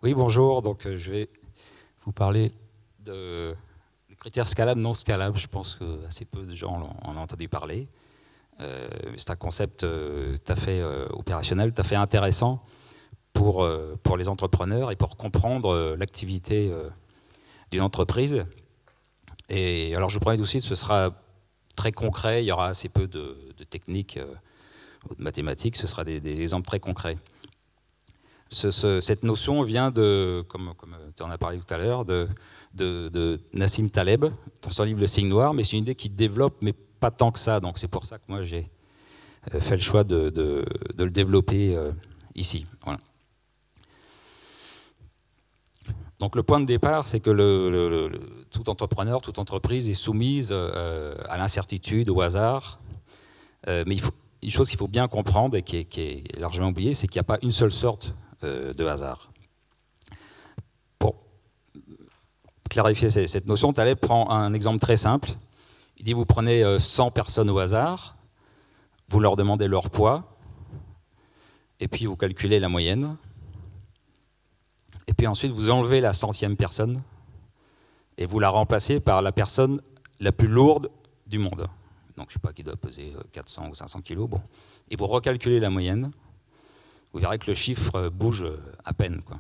Oui, bonjour. Donc, je vais vous parler du critère scalable, non scalable. Je pense que assez peu de gens en ont entendu parler. C'est un concept tout à fait opérationnel, tout à fait intéressant pour les entrepreneurs et pour comprendre l'activité d'une entreprise. Et alors, je vous promets aussi que ce sera très concret. Il y aura assez peu de techniques ou de mathématiques. Ce sera des exemples très concrets. Cette notion vient de, comme tu en as parlé tout à l'heure, de Nassim Taleb, dans son livre Le Signe Noir, mais c'est une idée qui développe, mais pas tant que ça. Donc c'est pour ça que moi j'ai fait le choix de le développer ici. Voilà. Donc le point de départ, c'est que tout entrepreneur, toute entreprise est soumise à l'incertitude, au hasard. Mais une chose qu'il faut bien comprendre et qui est largement oubliée, c'est qu'il n'y a pas une seule sorte de hasard. Pour clarifier cette notion, Taleb prend un exemple très simple. Il dit vous prenez 100 personnes au hasard, vous leur demandez leur poids, et puis vous calculez la moyenne, et puis ensuite vous enlevez la 100e personne, et vous la remplacez par la personne la plus lourde du monde. Donc je ne sais pas, qui doit peser 400 ou 500 kilos. Bon. Et vous recalculez la moyenne, vous verrez que le chiffre bouge à peine, quoi.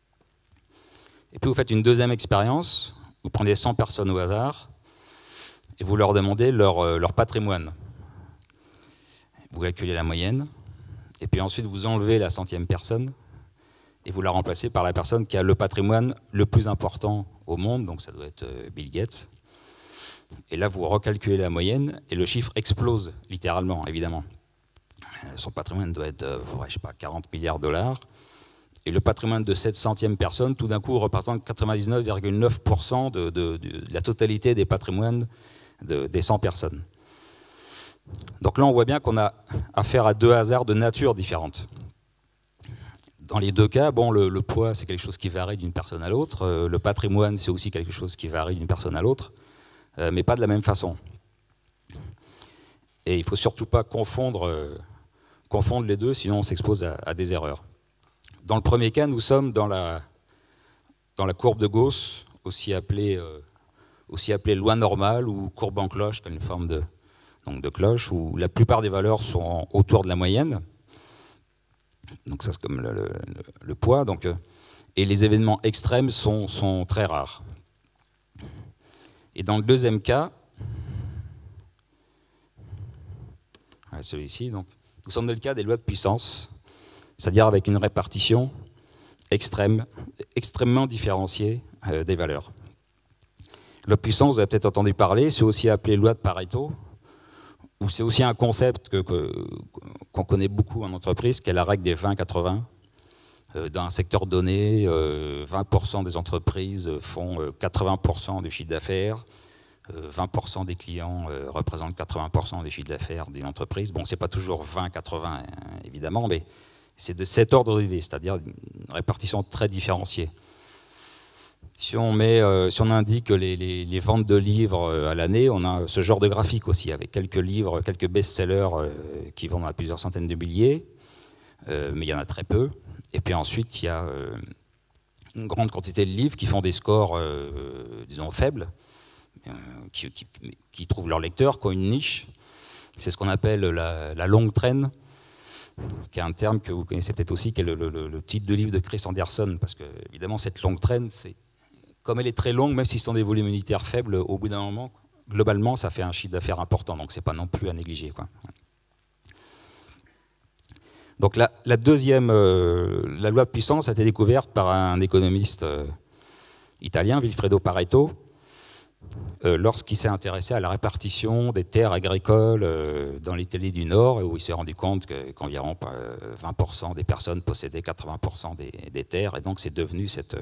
Et puis vous faites une deuxième expérience, vous prenez 100 personnes au hasard et vous leur demandez leur patrimoine. Vous calculez la moyenne, et puis ensuite vous enlevez la 100e personne et vous la remplacez par la personne qui a le patrimoine le plus important au monde, donc ça doit être Bill Gates. Et là vous recalculez la moyenne et le chiffre explose, littéralement, évidemment. Son patrimoine doit être, je sais pas, 40 milliards de dollars. Et le patrimoine de cette 100e personne, tout d'un coup, représente 99,9% de la totalité des patrimoines des 100 personnes. Donc là, on voit bien qu'on a affaire à deux hasards de nature différentes. Dans les deux cas, bon, le poids, c'est quelque chose qui varie d'une personne à l'autre. Le patrimoine, c'est aussi quelque chose qui varie d'une personne à l'autre, mais pas de la même façon. Et il ne faut surtout pas confondre les deux, sinon on s'expose à des erreurs. Dans le premier cas, nous sommes dans la courbe de Gauss, aussi appelée loi normale ou courbe en cloche, comme une forme de cloche, où la plupart des valeurs sont autour de la moyenne. Donc ça, c'est comme le poids. Donc, et les événements extrêmes sont très rares. Et dans le deuxième cas, celui-ci, donc, nous sommes dans le cas des lois de puissance, c'est-à-dire avec une répartition extrêmement différenciée des valeurs. Loi de puissance, vous avez peut-être entendu parler, c'est aussi appelé loi de Pareto, ou c'est aussi un concept qu'on connaît beaucoup en entreprise, qui est la règle des 20-80. Dans un secteur donné, 20% des entreprises font 80% du chiffre d'affaires, 20% des clients représentent 80% des chiffres d'affaires d'une entreprise. Bon, ce n'est pas toujours 20-80, évidemment, mais c'est de cet ordre d'idée, c'est-à-dire une répartition très différenciée. Si on indique les ventes de livres à l'année, on a ce genre de graphique aussi, avec quelques livres, quelques best-sellers qui vendent à plusieurs centaines de milliers, mais il y en a très peu. Et puis ensuite, il y a une grande quantité de livres qui font des scores, disons, faibles, qui trouvent leur lecteur, qui ont une niche. C'est ce qu'on appelle la longue traîne, qui est un terme que vous connaissez peut-être aussi, qui est le titre de livre de Chris Anderson, parce que évidemment cette longue traîne, comme elle est très longue, même si ce sont des volumes unitaires faibles, au bout d'un moment, globalement, ça fait un chiffre d'affaires important, donc c'est pas non plus à négliger, quoi. Donc la loi de puissance a été découverte par un économiste italien, Vilfredo Pareto, lorsqu'il s'est intéressé à la répartition des terres agricoles dans l'Italie du Nord, où il s'est rendu compte qu'environ 20% des personnes possédaient 80% des terres, et donc c'est devenu cette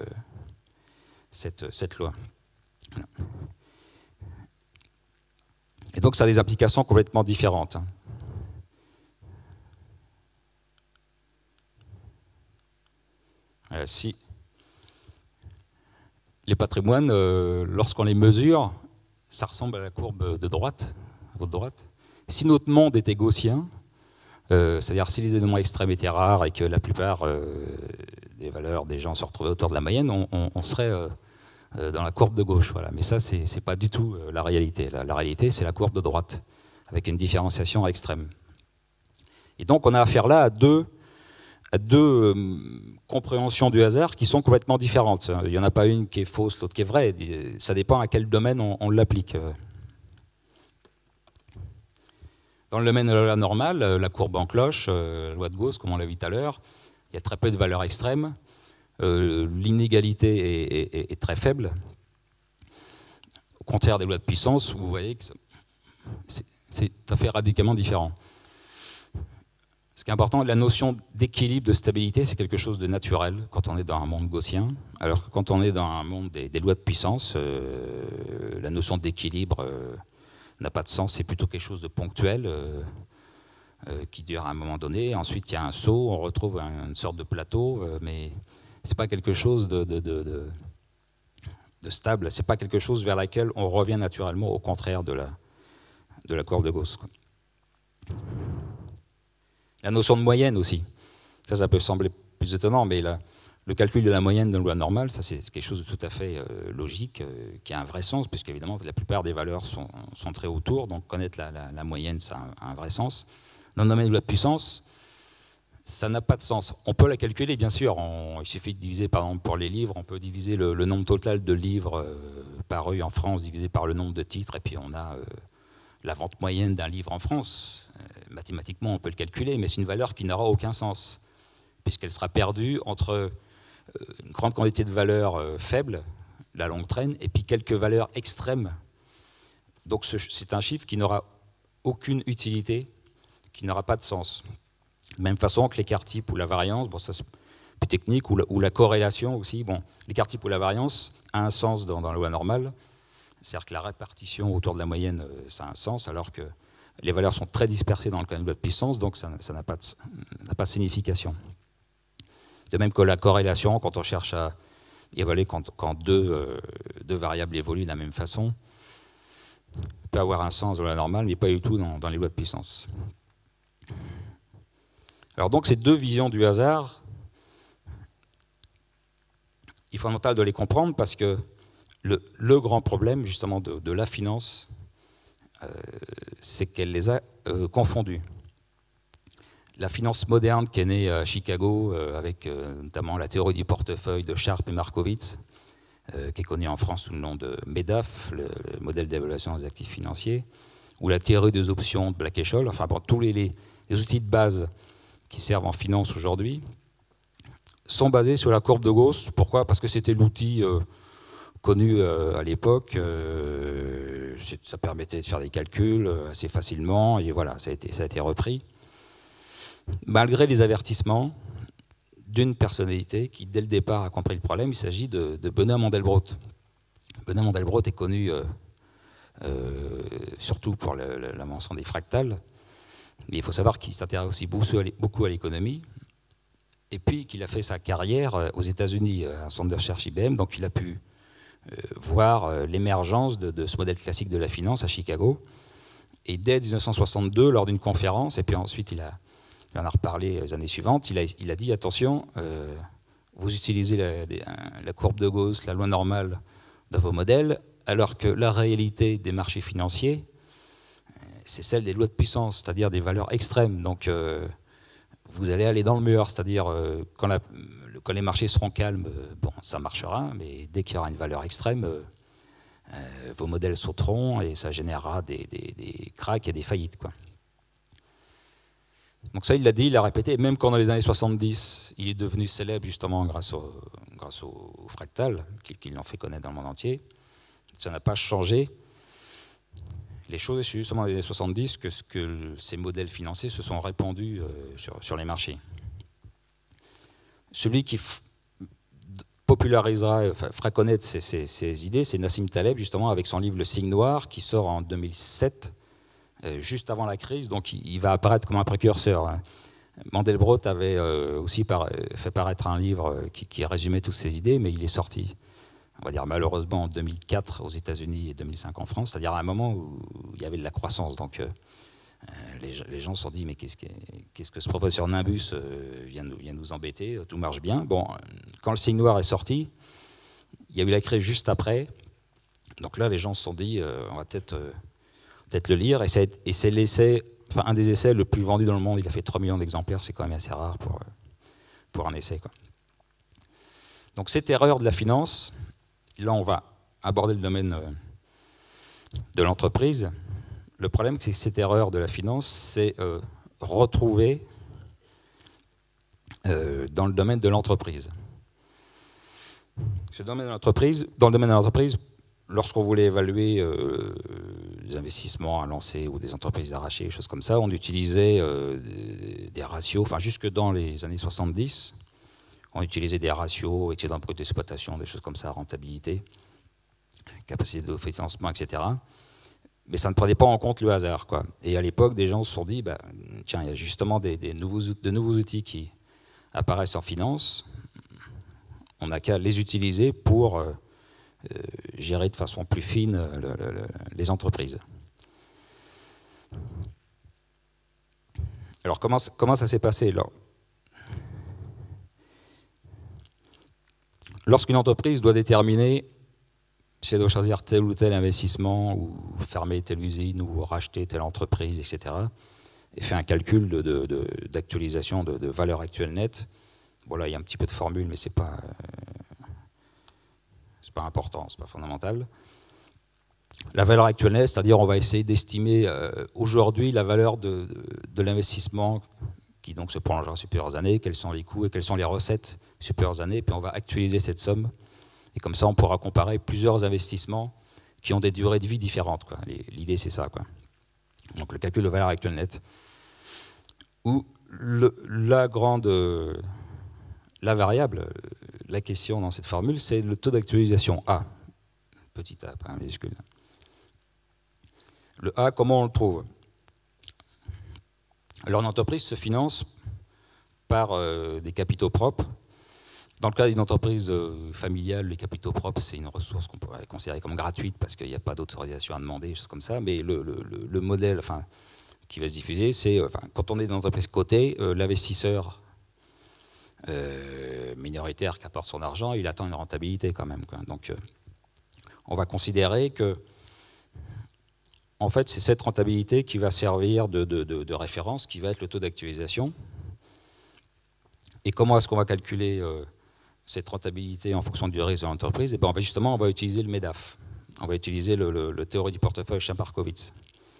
loi. Voilà. Et donc ça a des implications complètement différentes. Si les patrimoines, lorsqu'on les mesure, ça ressemble à la courbe de droite, à votre droite. Si notre monde était gaussien, c'est-à-dire si les événements extrêmes étaient rares et que la plupart des valeurs, des gens se retrouvaient autour de la moyenne, on serait dans la courbe de gauche. Voilà. Mais ça, ce n'est pas du tout la réalité. La réalité, c'est la courbe de droite, avec une différenciation extrême. Et donc, on a affaire là à deux compréhensions du hasard qui sont complètement différentes. Il n'y en a pas une qui est fausse, l'autre qui est vraie. Ça dépend à quel domaine on l'applique. Dans le domaine de la loi normale, la courbe en cloche, la loi de Gauss, comme on l'a vu tout à l'heure, il y a très peu de valeurs extrêmes. L'inégalité est très faible. Au contraire des lois de puissance, vous voyez que c'est tout à fait radicalement différent. Ce qui est important, la notion d'équilibre, de stabilité, c'est quelque chose de naturel quand on est dans un monde gaussien, alors que quand on est dans un monde des lois de puissance, la notion d'équilibre n'a pas de sens, c'est plutôt quelque chose de ponctuel qui dure à un moment donné. Ensuite, il y a un saut, on retrouve une sorte de plateau, mais ce n'est pas quelque chose de stable, ce n'est pas quelque chose vers laquelle on revient naturellement, au contraire de la courbe de Gauss. La notion de moyenne aussi, ça peut sembler plus étonnant, mais le calcul de la moyenne dans la loi normale, ça c'est quelque chose de tout à fait logique, qui a un vrai sens, puisqu'évidemment la plupart des valeurs sont très autour, donc connaître la moyenne, ça a un vrai sens. Dans le domaine de la puissance, ça n'a pas de sens. On peut la calculer, bien sûr, il suffit de diviser, par exemple pour les livres, on peut diviser le nombre total de livres parus en France divisé par le nombre de titres, et puis on a la vente moyenne d'un livre en France. Mathématiquement, on peut le calculer, mais c'est une valeur qui n'aura aucun sens, puisqu'elle sera perdue entre une grande quantité de valeurs faibles, la longue traîne, et puis quelques valeurs extrêmes. Donc c'est un chiffre qui n'aura aucune utilité, qui n'aura pas de sens. De même façon que l'écart type ou la variance, bon, ça c'est plus technique, ou la corrélation aussi. Bon, l'écart type ou la variance a un sens dans la loi normale, c'est-à-dire que la répartition autour de la moyenne, ça a un sens, alors que les valeurs sont très dispersées dans le cas de loi de puissance, donc ça n'a pas de signification. De même que la corrélation, quand on cherche à évaluer quand deux variables évoluent de la même façon, peut avoir un sens dans la normale, mais pas du tout dans les lois de puissance. Alors donc ces deux visions du hasard, il est fondamental de les comprendre parce que le grand problème justement de la finance, c'est qu'elle les a confondues. La finance moderne qui est née à Chicago avec notamment la théorie du portefeuille de Sharpe et Markowitz, qui est connue en France sous le nom de MEDAF, le modèle d'évaluation des actifs financiers, ou la théorie des options de Black-Scholes, enfin bon, tous les outils de base qui servent en finance aujourd'hui sont basés sur la courbe de Gauss. Pourquoi? Parce que c'était l'outil connu à l'époque, ça permettait de faire des calculs assez facilement, et voilà, ça a été repris. Malgré les avertissements d'une personnalité qui, dès le départ, a compris le problème, il s'agit de Benoît Mandelbrot. Benoît Mandelbrot est connu surtout pour l'invention des fractales, mais il faut savoir qu'il s'intéresse aussi beaucoup à l'économie, et puis qu'il a fait sa carrière aux États-Unis, à un centre de recherche IBM, donc il a pu voir l'émergence de ce modèle classique de la finance à Chicago. Et dès 1962, lors d'une conférence, et puis ensuite il en a reparlé les années suivantes, il a dit attention, vous utilisez la courbe de Gauss, la loi normale dans vos modèles, alors que la réalité des marchés financiers, c'est celle des lois de puissance, c'est-à-dire des valeurs extrêmes. Donc vous allez aller dans le mur, c'est-à-dire quand les marchés seront calmes, bon, ça marchera, mais dès qu'il y aura une valeur extrême, vos modèles sauteront et ça générera des cracks et des faillites, quoi. Donc ça, il l'a dit, il l'a répété, et même quand dans les années 70, il est devenu célèbre justement grâce au fractal, qui l'ont fait connaître dans le monde entier, ça n'a pas changé les choses. C'est justement dans les années 70 que ces modèles financiers se sont répandus sur les marchés. Celui qui popularisera, fera connaître ces idées, c'est Nassim Taleb, justement, avec son livre Le Signe Noir, qui sort en 2007, juste avant la crise, donc il va apparaître comme un précurseur. Mandelbrot avait aussi fait paraître un livre qui résumait toutes ces idées, mais il est sorti, on va dire malheureusement, en 2004 aux États-Unis et 2005 en France, c'est-à-dire à un moment où il y avait de la croissance. Donc les gens se sont dit, mais qu'est-ce que ce professeur Nimbus vient nous embêter, tout marche bien. Bon, quand le signe noir est sorti, il y a eu la crise juste après. Donc là, les gens se sont dit, on va peut-être le lire. Et c'est l'essai, enfin un des essais le plus vendu dans le monde. Il a fait 3 millions d'exemplaires, c'est quand même assez rare pour un essai, quoi. Donc cette erreur de la finance, là on va aborder le domaine de l'entreprise. Le problème, c'est que cette erreur de la finance, c'est retrouvée dans le domaine de l'entreprise. Dans le domaine de l'entreprise, lorsqu'on voulait évaluer les investissements à lancer ou des entreprises arrachées, des choses comme ça, on utilisait des ratios, enfin jusque dans les années 70, on utilisait des ratios, excédent brut d'exploitation, des choses comme ça, rentabilité, capacité de financement, etc. Mais ça ne prenait pas en compte le hasard, quoi. Et à l'époque, des gens se sont dit, bah, tiens, il y a justement de nouveaux outils qui apparaissent en finance, on n'a qu'à les utiliser pour gérer de façon plus fine les entreprises. Alors comment ça s'est passé là? Lorsqu'une entreprise doit déterminer si elle doit choisir tel ou tel investissement, ou fermer telle usine, ou racheter telle entreprise, etc., et fait un calcul d'actualisation de valeur actuelle nette, bon là il y a un petit peu de formule, mais c'est pas important, c'est pas fondamental. La valeur actuelle nette, c'est-à-dire on va essayer d'estimer aujourd'hui la valeur de l'investissement qui donc se prolongera sur plusieurs années, quels sont les coûts et quelles sont les recettes sur plusieurs années, puis on va actualiser cette somme, et comme ça on pourra comparer plusieurs investissements qui ont des durées de vie différentes, quoi. L'idée c'est ça, quoi. Donc le calcul de valeur actuelle nette, où la variable, la question dans cette formule, c'est le taux d'actualisation A, petit a, pas un majuscule. Le A, comment on le trouve? Alors une entreprise se finance par des capitaux propres. Dans le cas d'une entreprise familiale, les capitaux propres, c'est une ressource qu'on pourrait considérer comme gratuite parce qu'il n'y a pas d'autorisation à demander, des choses comme ça. Mais le modèle qui va se diffuser, c'est quand on est dans une entreprise cotée, l'investisseur minoritaire qui apporte son argent, il attend une rentabilité quand même, quoi. Donc on va considérer que en fait, c'est cette rentabilité qui va servir de référence, qui va être le taux d'actualisation. Et comment est-ce qu'on va calculer cette rentabilité en fonction du risque de l'entreprise? Et bien, justement, on va utiliser le MEDAF. On va utiliser le théorie du portefeuille Champar-Kovitz.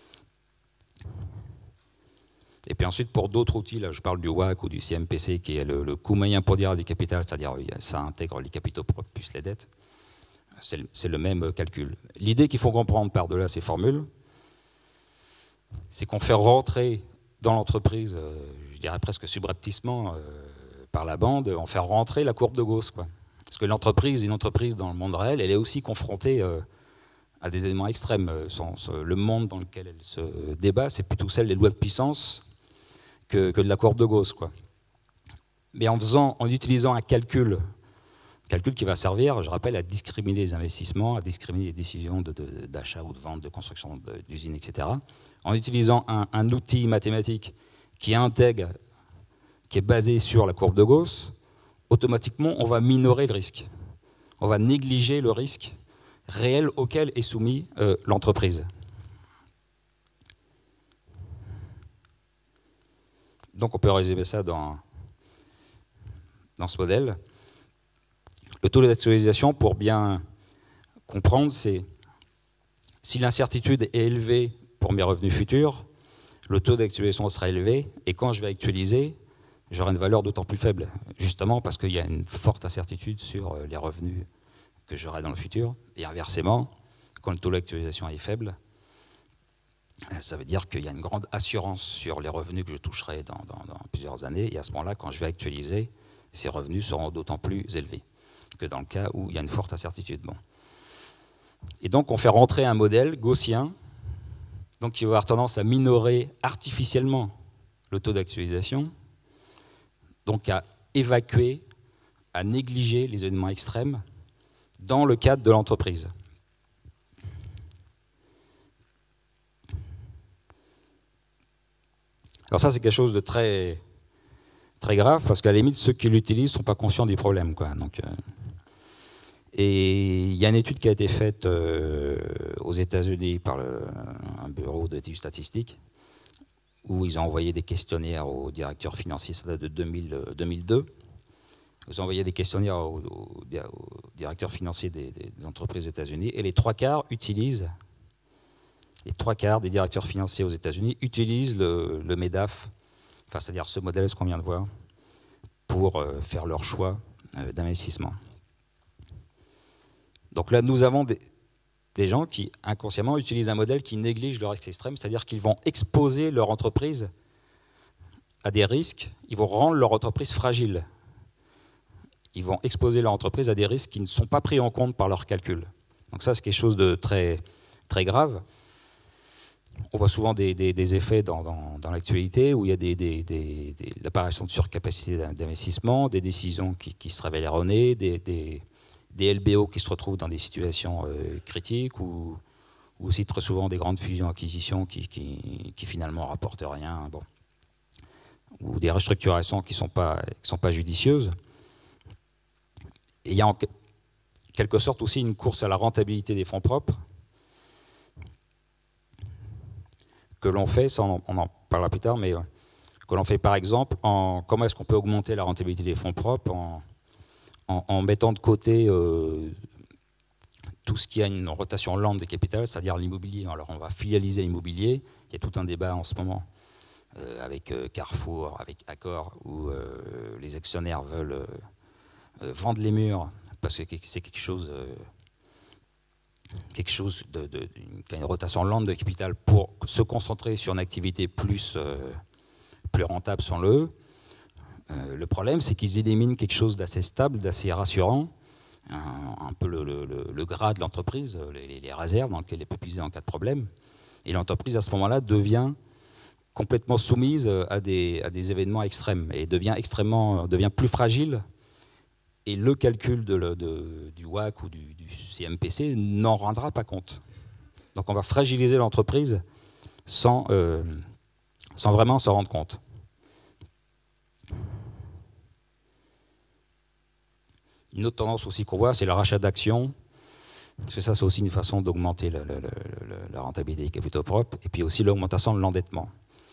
Et puis ensuite, pour d'autres outils, là, je parle du WACC ou du CMPC, qui est le coût moyen pondéré du capital, c'est-à-dire ça intègre les capitaux propres plus les dettes. C'est le même calcul. L'idée qu'il faut comprendre par-delà ces formules, c'est qu'on fait rentrer dans l'entreprise, je dirais presque subrepticement, par la bande, on fait rentrer la courbe de Gauss, quoi. Parce que une entreprise dans le monde réel, elle est aussi confrontée à des éléments extrêmes. Le monde dans lequel elle se débat, c'est plutôt celle des lois de puissance que de la courbe de Gauss, quoi. Mais en utilisant un calcul qui va servir, je rappelle, à discriminer les investissements, à discriminer les décisions d'achat ou de vente, de construction d'usines, etc. En utilisant un outil mathématique qui intègre, qui est basé sur la courbe de Gauss, automatiquement, on va minorer le risque. On va négliger le risque réel auquel est soumis l'entreprise. Donc on peut résumer ça dans ce modèle. Le taux d'actualisation, pour bien comprendre, c'est si l'incertitude est élevée pour mes revenus futurs, le taux d'actualisation sera élevé, et quand je vais actualiser, j'aurai une valeur d'autant plus faible, justement parce qu'il y a une forte incertitude sur les revenus que j'aurai dans le futur. Et inversement, quand le taux d'actualisation est faible, ça veut dire qu'il y a une grande assurance sur les revenus que je toucherai dans plusieurs années, et à ce moment-là, quand je vais actualiser, ces revenus seront d'autant plus élevés que dans le cas où il y a une forte incertitude. Bon. Et donc on fait rentrer un modèle gaussien, donc qui va avoir tendance à minorer artificiellement le taux d'actualisation, donc à évacuer, à négliger les événements extrêmes dans le cadre de l'entreprise. Alors ça, c'est quelque chose de très, très grave, parce qu'à la limite, ceux qui l'utilisent ne sont pas conscients du problème, quoi. Donc, et il y a une étude qui a été faite aux États-Unis par un bureau d'études statistiques, où ils ont envoyé des questionnaires aux directeurs financiers, ça date de 2002. Ils ont envoyé des questionnaires aux directeurs financiers des entreprises aux États-Unis, et les trois quarts des directeurs financiers aux États-Unis utilisent le MEDAF, enfin, c'est-à-dire ce modèle, ce qu'on vient de voir, pour faire leur choix d'investissement. Donc là, nous avons des gens qui, inconsciemment, utilisent un modèle qui néglige le risque extrême, c'est-à-dire qu'ils vont exposer leur entreprise à des risques, ils vont rendre leur entreprise fragile. Ils vont exposer leur entreprise à des risques qui ne sont pas pris en compte par leurs calculs. Donc ça, c'est quelque chose de très, très grave. On voit souvent des effets dans l'actualité où il y a l'apparition de surcapacité d'investissement, des décisions qui se révèlent erronées, des LBO qui se retrouvent dans des situations critiques, ou aussi très souvent des grandes fusions-acquisitions qui finalement ne rapportent rien, bon. Ou des restructurations qui ne sont pas judicieuses. Et il y a en quelque sorte aussi une course à la rentabilité des fonds propres que l'on fait, ça on en parlera plus tard, mais que l'on fait par exemple en comment est-ce qu'on peut augmenter la rentabilité des fonds propres en mettant de côté tout ce qui a une rotation lente des capitales, c'est-à-dire l'immobilier. Alors on va filialiser l'immobilier, il y a tout un débat en ce moment avec Carrefour, avec Accor, où les actionnaires veulent vendre les murs parce que c'est quelque chose qui a une rotation lente de capital pour se concentrer sur une activité plus rentable sans le. Le problème, c'est qu'ils éliminent quelque chose d'assez stable, d'assez rassurant, un peu le gras de l'entreprise, les réserves dans lesquelles elle peut puiser en cas de problème. Et l'entreprise, à ce moment-là, devient complètement soumise à des événements extrêmes et devient plus fragile. Et le calcul du WACC ou du CMPC n'en rendra pas compte. Donc on va fragiliser l'entreprise sans vraiment s'en rendre compte. Une autre tendance aussi qu'on voit, c'est le rachat d'actions. Parce que ça, c'est aussi une façon d'augmenter la rentabilité des capitaux propres. Et puis aussi l'augmentation de l'endettement.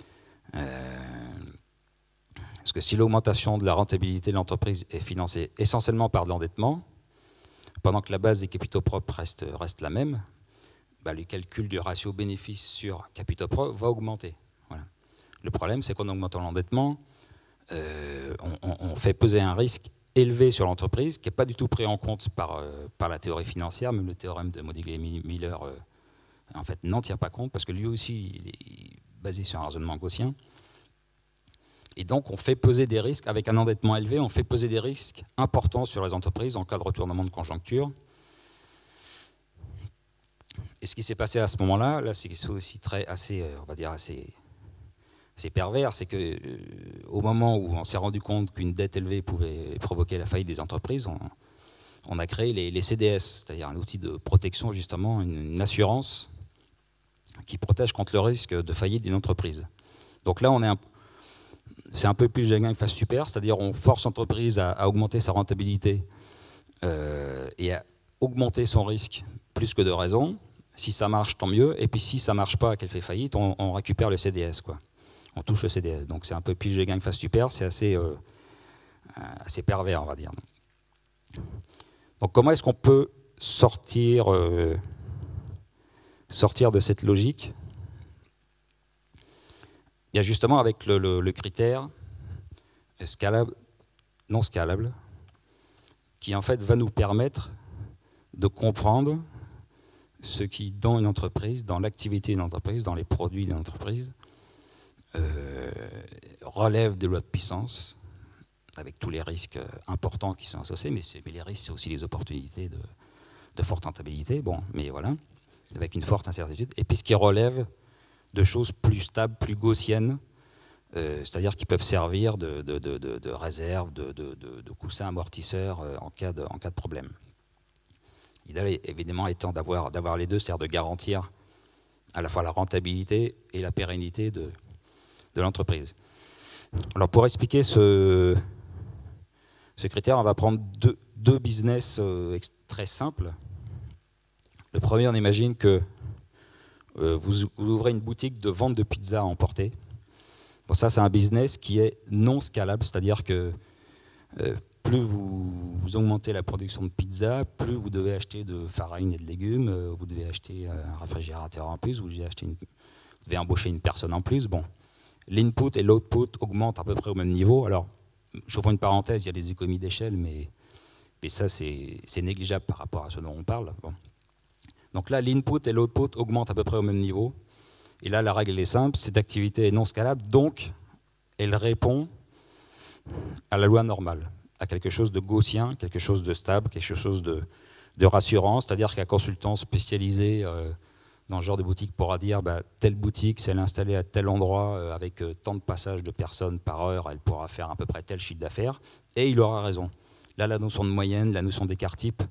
Parce que si l'augmentation de la rentabilité de l'entreprise est financée essentiellement par de l'endettement, pendant que la base des capitaux propres reste la même, bah, le calcul du ratio bénéfice sur capitaux propres va augmenter. Voilà. Le problème, c'est qu'en augmentant l'endettement, on fait peser un risque élevé sur l'entreprise qui n'est pas du tout pris en compte par la théorie financière. Même le théorème de Modiglia-Miller en fait, n'en tient pas compte parce que lui aussi, il est basé sur un raisonnement gaussien. Et donc, on fait peser des risques, avec un endettement élevé, on fait peser des risques importants sur les entreprises en cas de retournement de conjoncture. Et ce qui s'est passé à ce moment-là, là, c'est aussi assez pervers, c'est qu'au moment où on s'est rendu compte qu'une dette élevée pouvait provoquer la faillite des entreprises, on a créé les CDS, c'est-à-dire un outil de protection, justement, une assurance qui protège contre le risque de faillite d'une entreprise. Donc là, c'est un peu plus gain face super, c'est-à-dire on force l'entreprise à augmenter sa rentabilité et à augmenter son risque plus que de raison. Si ça marche, tant mieux. Et puis si ça ne marche pas, qu'elle fait faillite, on récupère le CDS, quoi. On touche le CDS. Donc c'est un peu pile gain face super, c'est assez pervers, on va dire. Donc comment est-ce qu'on peut sortir de cette logique? Bien justement avec le critère scalable, non scalable, qui en fait va nous permettre de comprendre ce qui, dans une entreprise, dans l'activité d'une entreprise, dans les produits d'une entreprise, relève des lois de puissance, avec tous les risques importants qui sont associés, mais les risques, c'est aussi les opportunités de forte rentabilité, bon, mais voilà, avec une forte incertitude, et puis ce qui relève de choses plus stables, plus gaussiennes, c'est-à-dire qui peuvent servir de réserve, de coussin amortisseur en cas de problème. L'idéal, évidemment, étant d'avoir les deux, c'est-à-dire de garantir à la fois la rentabilité et la pérennité de l'entreprise. Alors pour expliquer ce critère, on va prendre deux business très simples. Le premier, on imagine que vous ouvrez une boutique de vente de pizza à emporter. Bon, ça, c'est un business qui est non scalable, c'est-à-dire que plus vous augmentez la production de pizza, plus vous devez acheter de farine et de légumes, vous devez acheter un réfrigérateur en plus, vous devez embaucher une personne en plus. Bon, l'input et l'output augmentent à peu près au même niveau. Alors, j'ouvre une parenthèse, il y a des économies d'échelle, mais ça, c'est négligeable par rapport à ce dont on parle. Bon. Donc là, l'input et l'output augmentent à peu près au même niveau. Et là, la règle est simple, cette activité est non scalable, donc elle répond à la loi normale, à quelque chose de gaussien, quelque chose de stable, quelque chose de rassurant, c'est-à-dire qu'un consultant spécialisé dans ce genre de boutique pourra dire telle boutique, si elle est installée à tel endroit avec tant de passages de personnes par heure, elle pourra faire à peu près tel chiffre d'affaires, et il aura raison. Là, la notion de moyenne, la notion d'écart type,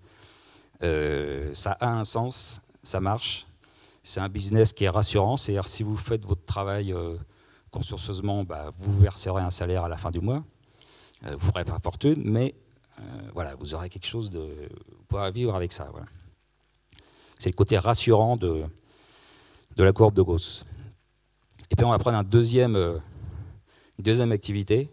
ça a un sens, ça marche. C'est un business qui est rassurant, c'est-à-dire si vous faites votre travail consciencieusement, vous verserez un salaire à la fin du mois, vous ne ferez pas fortune, mais voilà, vous aurez quelque chose vous pourrez vivre avec ça. Voilà. C'est le côté rassurant de la courbe de Gauss. Et puis on va prendre une deuxième activité.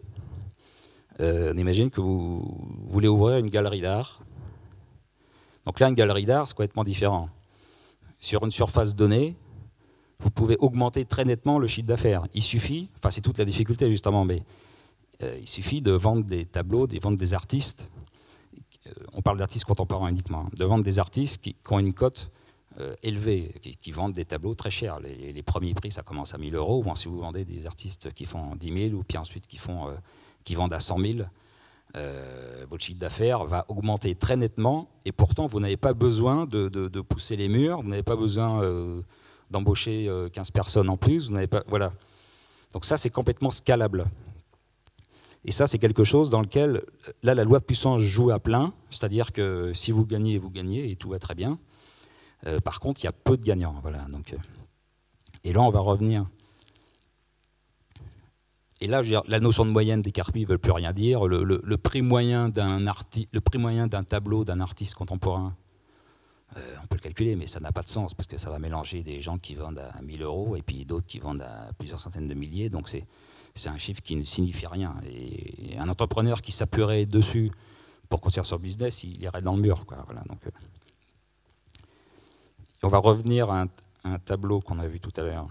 On imagine que vous voulez ouvrir une galerie d'art. Donc là, une galerie d'art, c'est complètement différent. Sur une surface donnée, vous pouvez augmenter très nettement le chiffre d'affaires. Il suffit, enfin c'est toute la difficulté justement, mais il suffit de vendre des tableaux, de vendre des artistes. On parle d'artistes contemporains uniquement, de vendre des artistes qui ont une cote élevée, qui vendent des tableaux très chers. Les premiers prix, ça commence à 1 000 €. Ou si vous vendez des artistes qui font 10 000 ou puis ensuite qui vendent à 100 000, votre chiffre d'affaires va augmenter très nettement et pourtant vous n'avez pas besoin de pousser les murs, vous n'avez pas besoin d'embaucher 15 personnes en plus, vous n'avez pas, voilà. Donc ça c'est complètement scalable. Et ça c'est quelque chose dans lequel là la loi de puissance joue à plein, c'est-à-dire que si vous gagnez et tout va très bien. Par contre il y a peu de gagnants, voilà. Donc, et là on va revenir. Et là, je veux dire, la notion de moyenne des carpis ne veut plus rien dire. Le prix moyen d'un tableau d'un artiste contemporain, on peut le calculer, mais ça n'a pas de sens parce que ça va mélanger des gens qui vendent à 1 000 € et puis d'autres qui vendent à plusieurs centaines de milliers. Donc c'est un chiffre qui ne signifie rien. Et un entrepreneur qui s'appuierait dessus pour construire son business, il irait dans le mur, quoi. Voilà, donc, on va revenir à un tableau qu'on a vu tout à l'heure.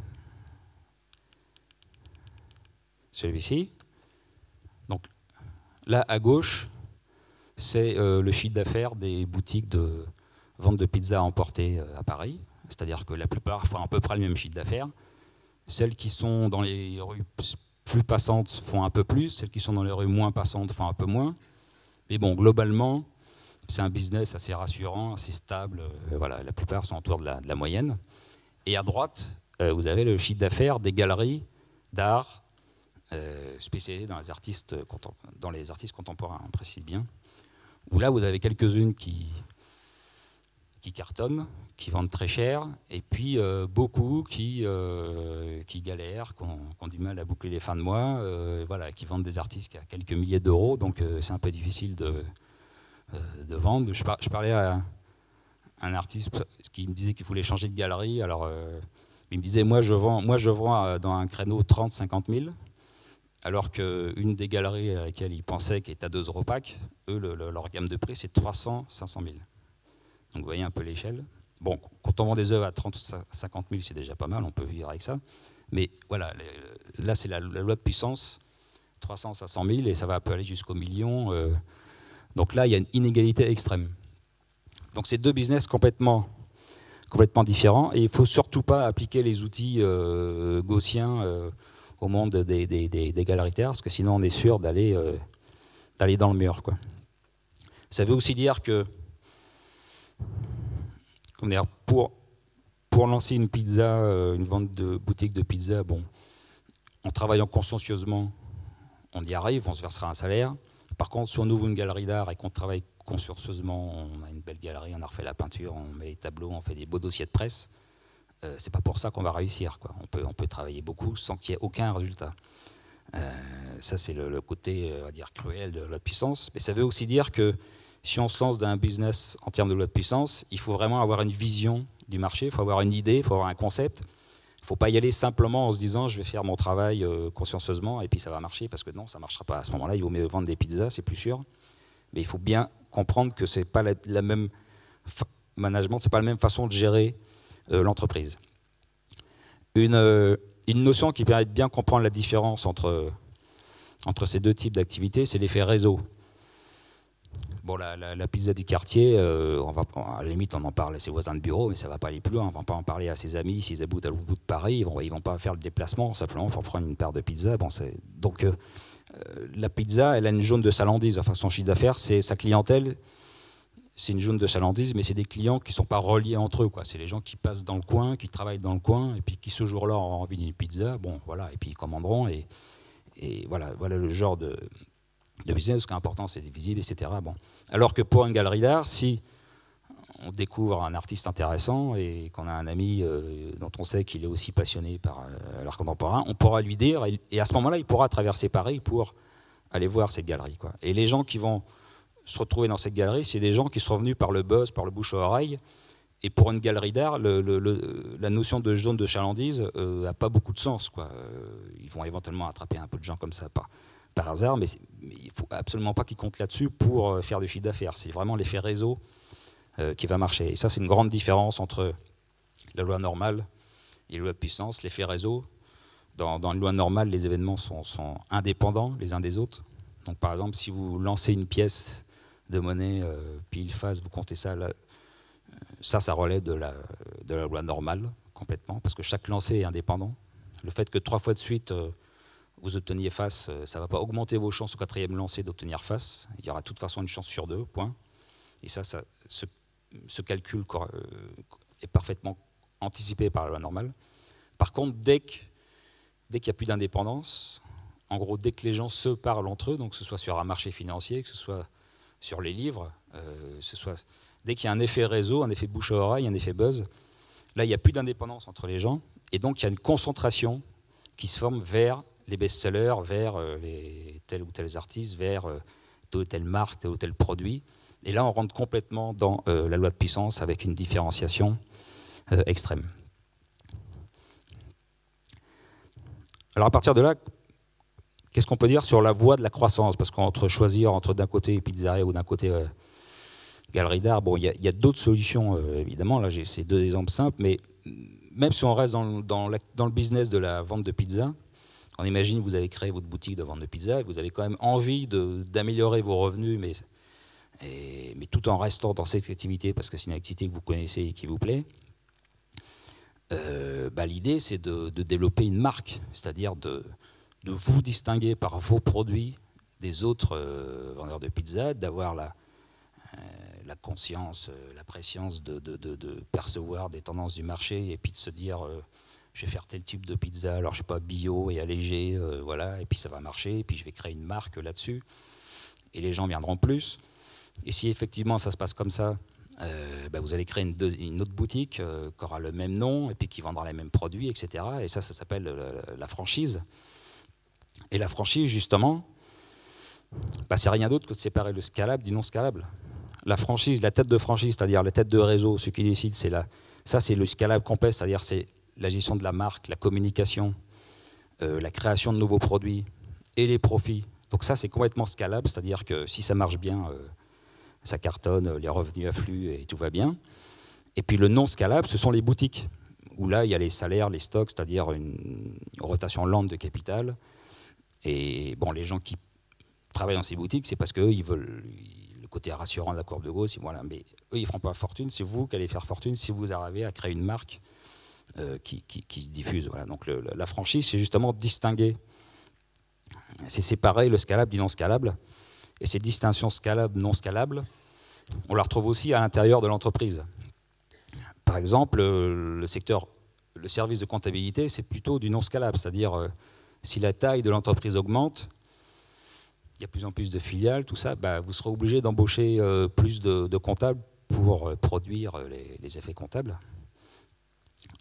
Celui-ci. Donc là, à gauche, c'est le chiffre d'affaires des boutiques de vente de pizza à emporter à Paris. C'est-à-dire que la plupart font à peu près le même chiffre d'affaires. Celles qui sont dans les rues plus passantes font un peu plus, celles qui sont dans les rues moins passantes font un peu moins. Mais bon, globalement, c'est un business assez rassurant, assez stable. Voilà, la plupart sont autour de la moyenne. Et à droite, vous avez le chiffre d'affaires des galeries d'art spécialisées dans les artistes contemporains, on précise bien. Où là, vous avez quelques-unes qui cartonnent, qui vendent très cher, et puis beaucoup qui galèrent, qui ont du mal à boucler les fins de mois, voilà, qui vendent des artistes à quelques milliers d'euros, donc c'est un peu difficile de vendre. Je parlais à un artiste qui me disait qu'il voulait changer de galerie, alors il me disait moi je vends dans un créneau 30-50 000, alors qu'une des galeries à laquelle il pensait qui est à 2 € pack, eux leur gamme de prix c'est 300-500 000. Donc vous voyez un peu l'échelle. Bon, quand on vend des œuvres à 30-50 000, c'est déjà pas mal, on peut vivre avec ça. Mais voilà, là c'est la loi de puissance, 300-500 000, et ça va aller jusqu'au million. Donc là, il y a une inégalité extrême. Donc c'est deux business complètement différents, et il ne faut surtout pas appliquer les outils gaussiens au monde des galeries d'art, parce que sinon on est sûr d'aller dans le mur, quoi. Ça veut aussi dire que pour lancer une pizza, une vente de boutique de pizza, bon, en travaillant consciencieusement, on y arrive, on se versera un salaire. Par contre, si on ouvre une galerie d'art et qu'on travaille consciencieusement, on a une belle galerie, on a refait la peinture, on met les tableaux, on fait des beaux dossiers de presse, c'est pas pour ça qu'on va réussir, quoi. On peut travailler beaucoup sans qu'il y ait aucun résultat. Ça, c'est le côté, on va dire, cruel de loi de puissance. Mais ça veut aussi dire que si on se lance dans un business en termes de loi de puissance, il faut vraiment avoir une vision du marché, il faut avoir une idée, il faut avoir un concept. Il ne faut pas y aller simplement en se disant je vais faire mon travail consciencieusement et puis ça va marcher, parce que non, ça ne marchera pas. À ce moment-là, il vaut mieux vendre des pizzas, c'est plus sûr. Mais il faut bien comprendre que ce n'est pas la même management, c'est pas la même façon de gérer l'entreprise. Une notion qui permet de bien comprendre la différence entre ces deux types d'activités, c'est l'effet réseau. Bon, la pizza du quartier, à la limite, on en parle à ses voisins de bureau, mais ça ne va pas aller plus loin. On ne va pas en parler à ses amis s'ils habitent à l'autre bout de Paris. Ils vont pas faire le déplacement simplement pour prendre une paire de pizza. Bon, donc, la pizza, elle a une jaune de chalandise. Enfin, son chiffre d'affaires, c'est sa clientèle. C'est une jaune de chalandise, mais c'est des clients qui ne sont pas reliés entre eux, quoi. C'est les gens qui passent dans le coin, qui travaillent dans le coin, et puis qui ce jour-là ont envie d'une pizza. Bon, voilà, et puis ils commanderont. Et voilà le genre de business. Ce qui est important, c'est visible, etc. Bon. Alors que pour une galerie d'art, si on découvre un artiste intéressant et qu'on a un ami dont on sait qu'il est aussi passionné par l'art contemporain, on pourra lui dire, et à ce moment-là, il pourra traverser Paris pour aller voir cette galerie, quoi. Et les gens qui vont se retrouver dans cette galerie, c'est des gens qui sont venus par le buzz, par le bouche à oreille. Et pour une galerie d'art, la notion de jaune de chalandise n'a pas beaucoup de sens, quoi. Ils vont éventuellement attraper un peu de gens comme ça par hasard, mais il ne faut absolument pas qu'ils comptent là-dessus pour faire du chiffre d'affaires. C'est vraiment l'effet réseau qui va marcher. Et ça, c'est une grande différence entre la loi normale et la loi de puissance. L'effet réseau, dans une loi normale, les événements sont indépendants les uns des autres. Donc, par exemple, si vous lancez une pièce de monnaie pile face, vous comptez ça, là, ça relève de la loi normale complètement, parce que chaque lancer est indépendant. Le fait que 3 fois de suite vous obteniez face, ça ne va pas augmenter vos chances au 4e lancer d'obtenir face. Il y aura de toute façon une chance sur 2, point. Et ça ce calcul est parfaitement anticipé par la loi normale. Par contre, dès qu'il n'y a plus d'indépendance, en gros, dès que les gens se parlent entre eux, donc que ce soit sur un marché financier, que ce soit sur les livres, dès qu'il y a un effet réseau, un effet bouche à oreille, un effet buzz, là, il n'y a plus d'indépendance entre les gens, et donc il y a une concentration qui se forme vers les best-sellers, vers tels ou tels artistes, vers telle ou telle marque, tel ou tel produit. Et là, on rentre complètement dans la loi de puissance avec une différenciation extrême. Alors à partir de là, qu'est-ce qu'on peut dire sur la voie de la croissance? Parce qu'entre choisir entre d'un côté pizzeria ou d'un côté galerie d'art, bon, il y a d'autres solutions, évidemment. Là, j'ai ces 2 exemples simples, mais même si on reste dans le business de la vente de pizza, on imagine que vous avez créé votre boutique de vente de pizza et vous avez quand même envie d'améliorer vos revenus, mais tout en restant dans cette activité, parce que c'est une activité que vous connaissez et qui vous plaît. L'idée, c'est de développer une marque, c'est-à-dire de vous distinguer par vos produits des autres vendeurs de pizza, d'avoir la conscience, la préscience de percevoir des tendances du marché et puis de se dire je vais faire tel type de pizza, alors je sais pas, bio et allégé, voilà, et puis ça va marcher, et puis je vais créer une marque là-dessus, et les gens viendront plus. Et si effectivement ça se passe comme ça, vous allez créer une autre boutique qui aura le même nom, et puis qui vendra les mêmes produits, etc. Et ça s'appelle la franchise. Et la franchise, justement, c'est rien d'autre que de séparer le scalable du non scalable. La franchise, la tête de franchise, c'est-à-dire la tête de réseau, ce qui décide, c'est le scalable complet, c'est-à-dire c'est la gestion de la marque, la communication, la création de nouveaux produits et les profits. Donc ça, c'est complètement scalable, c'est-à-dire que si ça marche bien, ça cartonne, les revenus affluent et tout va bien. Et puis le non scalable, ce sont les boutiques, où là, il y a les salaires, les stocks, c'est-à-dire une rotation lente de capital. Et bon, les gens qui travaillent dans ces boutiques, c'est parce qu'eux, ils veulent le côté rassurant de la courbe de Gauss. Voilà. Mais eux, ils ne feront pas fortune. C'est vous qui allez faire fortune si vous arrivez à créer une marque qui se diffuse. Voilà. Donc la franchise, c'est justement distinguer. C'est séparer le scalable du non scalable. Et ces distinctions scalables-non scalables, on la retrouve aussi à l'intérieur de l'entreprise. Par exemple, le service de comptabilité, c'est plutôt du non scalable, c'est-à-dire si la taille de l'entreprise augmente, il y a de plus en plus de filiales, tout ça, vous serez obligé d'embaucher plus de comptables pour produire les effets comptables.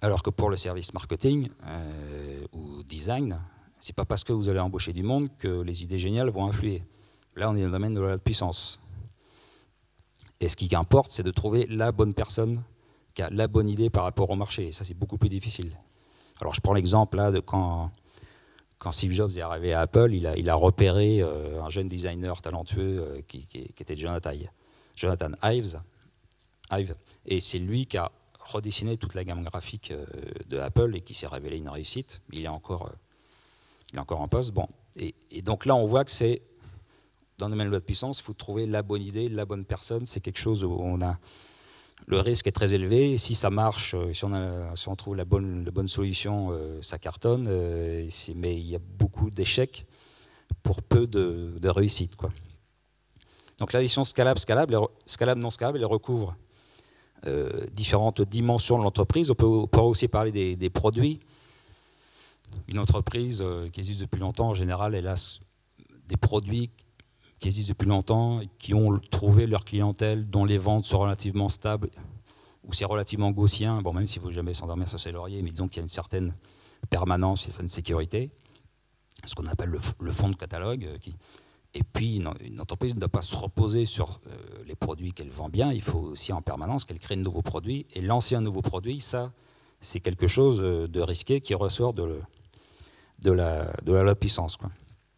Alors que pour le service marketing ou design, c'est pas parce que vous allez embaucher du monde que les idées géniales vont influer. Là, on est dans le domaine de la puissance. Et ce qui importe, c'est de trouver la bonne personne qui a la bonne idée par rapport au marché. Et ça, c'est beaucoup plus difficile. Alors, je prends l'exemple là de quand Steve Jobs est arrivé à Apple, il a repéré un jeune designer talentueux qui était Jonathan Ive. Et c'est lui qui a redessiné toute la gamme graphique de Apple et qui s'est révélé une réussite. Il est encore en poste. Bon. Et donc là, on voit que c'est dans le domaine de la puissance, il faut trouver la bonne idée, la bonne personne. C'est quelque chose où le risque est très élevé. Si ça marche, si on trouve la bonne solution, ça cartonne. Mais il y a beaucoup d'échecs pour peu de réussite, quoi. Donc l'addition scalable, non scalable, elle recouvre différentes dimensions de l'entreprise. On peut aussi parler des produits. Une entreprise qui existe depuis longtemps, en général, elle a des produits qui existent depuis longtemps, qui ont trouvé leur clientèle, dont les ventes sont relativement stables, ou c'est relativement gaussien, bon, même s'il ne faut jamais s'endormir sur ses lauriers, mais disons qu'il y a une certaine permanence, une certaine sécurité, ce qu'on appelle le fond de catalogue. Et puis, une entreprise ne doit pas se reposer sur les produits qu'elle vend bien, il faut aussi en permanence qu'elle crée de nouveaux produits. Et lancer un nouveau produit, ça, c'est quelque chose de risqué qui ressort de la puissance, quoi.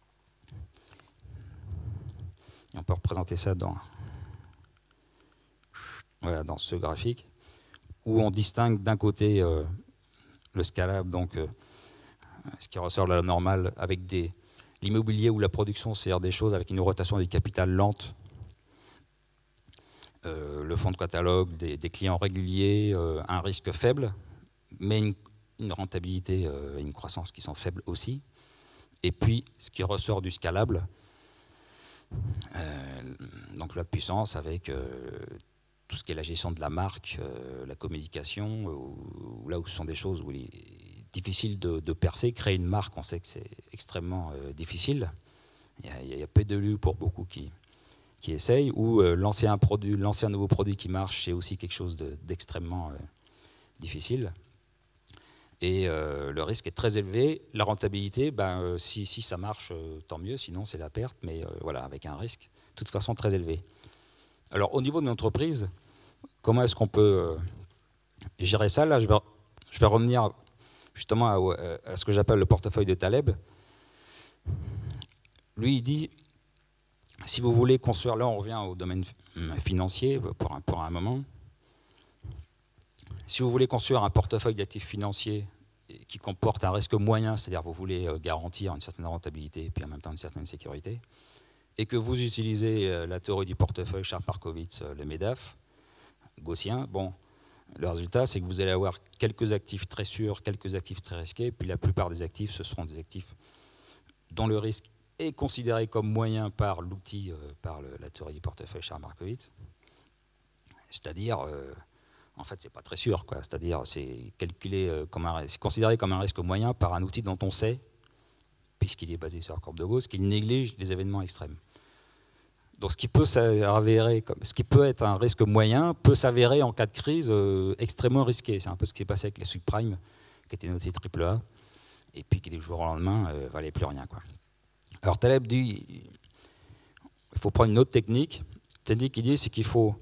On peut représenter ça dans ce graphique, où on distingue d'un côté le scalable, donc ce qui ressort de la normale, avec l'immobilier où la production sert des choses avec une rotation du capital lente, le fonds de catalogue, des clients réguliers, un risque faible, mais une rentabilité et une croissance qui sont faibles aussi. Et puis, ce qui ressort du scalable, donc la puissance avec tout ce qui est la gestion de la marque, la communication, là où ce sont des choses où il est difficile de percer. Créer une marque, on sait que c'est extrêmement difficile. Il y a peu de lieu pour beaucoup qui essayent. Ou lancer un nouveau produit qui marche, c'est aussi quelque chose d'extrêmement difficile. Et le risque est très élevé. La rentabilité, si ça marche, tant mieux, sinon c'est la perte, mais voilà, avec un risque, de toute façon, très élevé. Alors, au niveau de l'entreprise, comment est-ce qu'on peut gérer ça? Là, je vais revenir justement à ce que j'appelle le portefeuille de Taleb. Lui, il dit, si vous voulez construire, là on revient au domaine financier pour un moment, si vous voulez construire un portefeuille d'actifs financiers qui comporte un risque moyen, c'est-à-dire vous voulez garantir une certaine rentabilité et puis en même temps une certaine sécurité, et que vous utilisez la théorie du portefeuille Sharpe-Markowitz, le MEDAF, gaussien, bon, le résultat c'est que vous allez avoir quelques actifs très sûrs, quelques actifs très risqués, puis la plupart des actifs, ce seront des actifs dont le risque est considéré comme moyen par l'outil, par la théorie du portefeuille Sharpe-Markowitz, c'est-à-dire... en fait, c'est pas très sûr, quoi. C'est-à-dire, c'est calculé c'est considéré comme un risque moyen par un outil dont on sait, puisqu'il est basé sur la courbe de Gauss, qu'il néglige les événements extrêmes. Donc, ce qui peut être un risque moyen peut s'avérer en cas de crise extrêmement risqué. C'est un peu ce qui s'est passé avec les subprimes, qui étaient notés AAA, et puis qui, du jour au lendemain, valaient plus rien, quoi. Alors, Taleb dit, il faut prendre une autre technique. La technique qu'il dit, c'est qu'il faut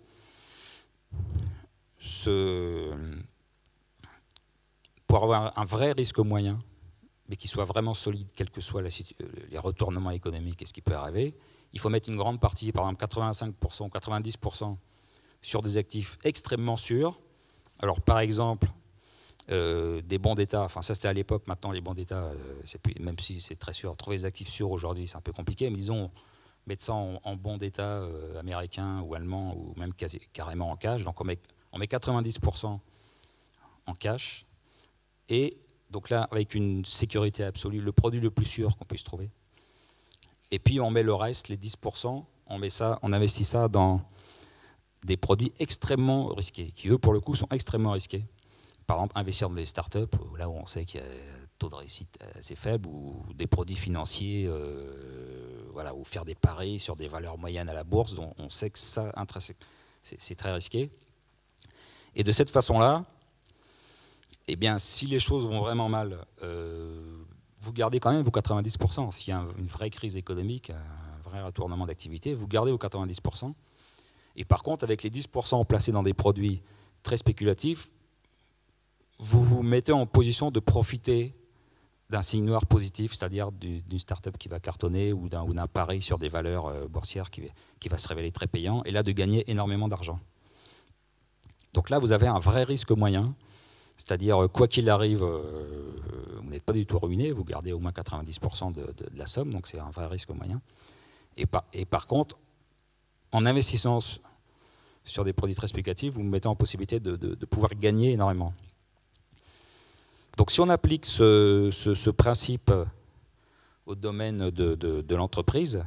pour avoir un vrai risque moyen, mais qui soit vraiment solide, quels que soient les retournements économiques et ce qui peut arriver, il faut mettre une grande partie, par exemple 85% ou 90%, sur des actifs extrêmement sûrs. Alors par exemple, des bons d'État, enfin ça c'était à l'époque, maintenant les bons d'État, même si c'est très sûr, trouver des actifs sûrs aujourd'hui c'est un peu compliqué, mais disons, mettre ça en bons d'État américain ou allemand, ou même carrément en cash, donc on met 90% en cash, et donc là, avec une sécurité absolue, le produit le plus sûr qu'on puisse trouver. Et puis on met le reste, les 10%, on investit ça dans des produits extrêmement risqués, qui eux, pour le coup, sont extrêmement risqués. Par exemple, investir dans des startups, là où on sait qu'il y a un taux de réussite assez faible, ou des produits financiers, ou faire des paris sur des valeurs moyennes à la bourse, dont on sait que ça, c'est très risqué. Et de cette façon-là, eh bien, si les choses vont vraiment mal, vous gardez quand même vos 90%. S'il y a une vraie crise économique, un vrai retournement d'activité, vous gardez vos 90%. Et par contre, avec les 10% placés dans des produits très spéculatifs, vous vous mettez en position de profiter d'un signe noir positif, c'est-à-dire d'une start-up qui va cartonner ou d'un pari sur des valeurs boursières qui va se révéler très payant, et là de gagner énormément d'argent. Donc là, vous avez un vrai risque moyen, c'est-à-dire quoi qu'il arrive, vous n'êtes pas du tout ruiné, vous gardez au moins 90% de la somme, donc c'est un vrai risque moyen. Et par contre, en investissant sur des produits très spéculatifs, vous vous mettez en possibilité de pouvoir gagner énormément. Donc si on applique ce principe au domaine de l'entreprise,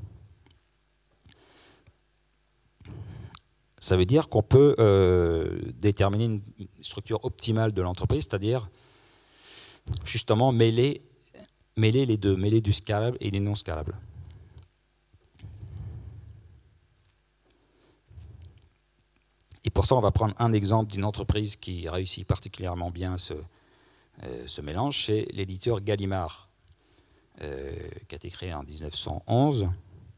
ça veut dire qu'on peut déterminer une structure optimale de l'entreprise, c'est-à-dire justement mêler les deux, mêler du scalable et du non scalable. Et pour ça, on va prendre un exemple d'une entreprise qui réussit particulièrement bien ce mélange, c'est l'éditeur Gallimard, qui a été créé en 1911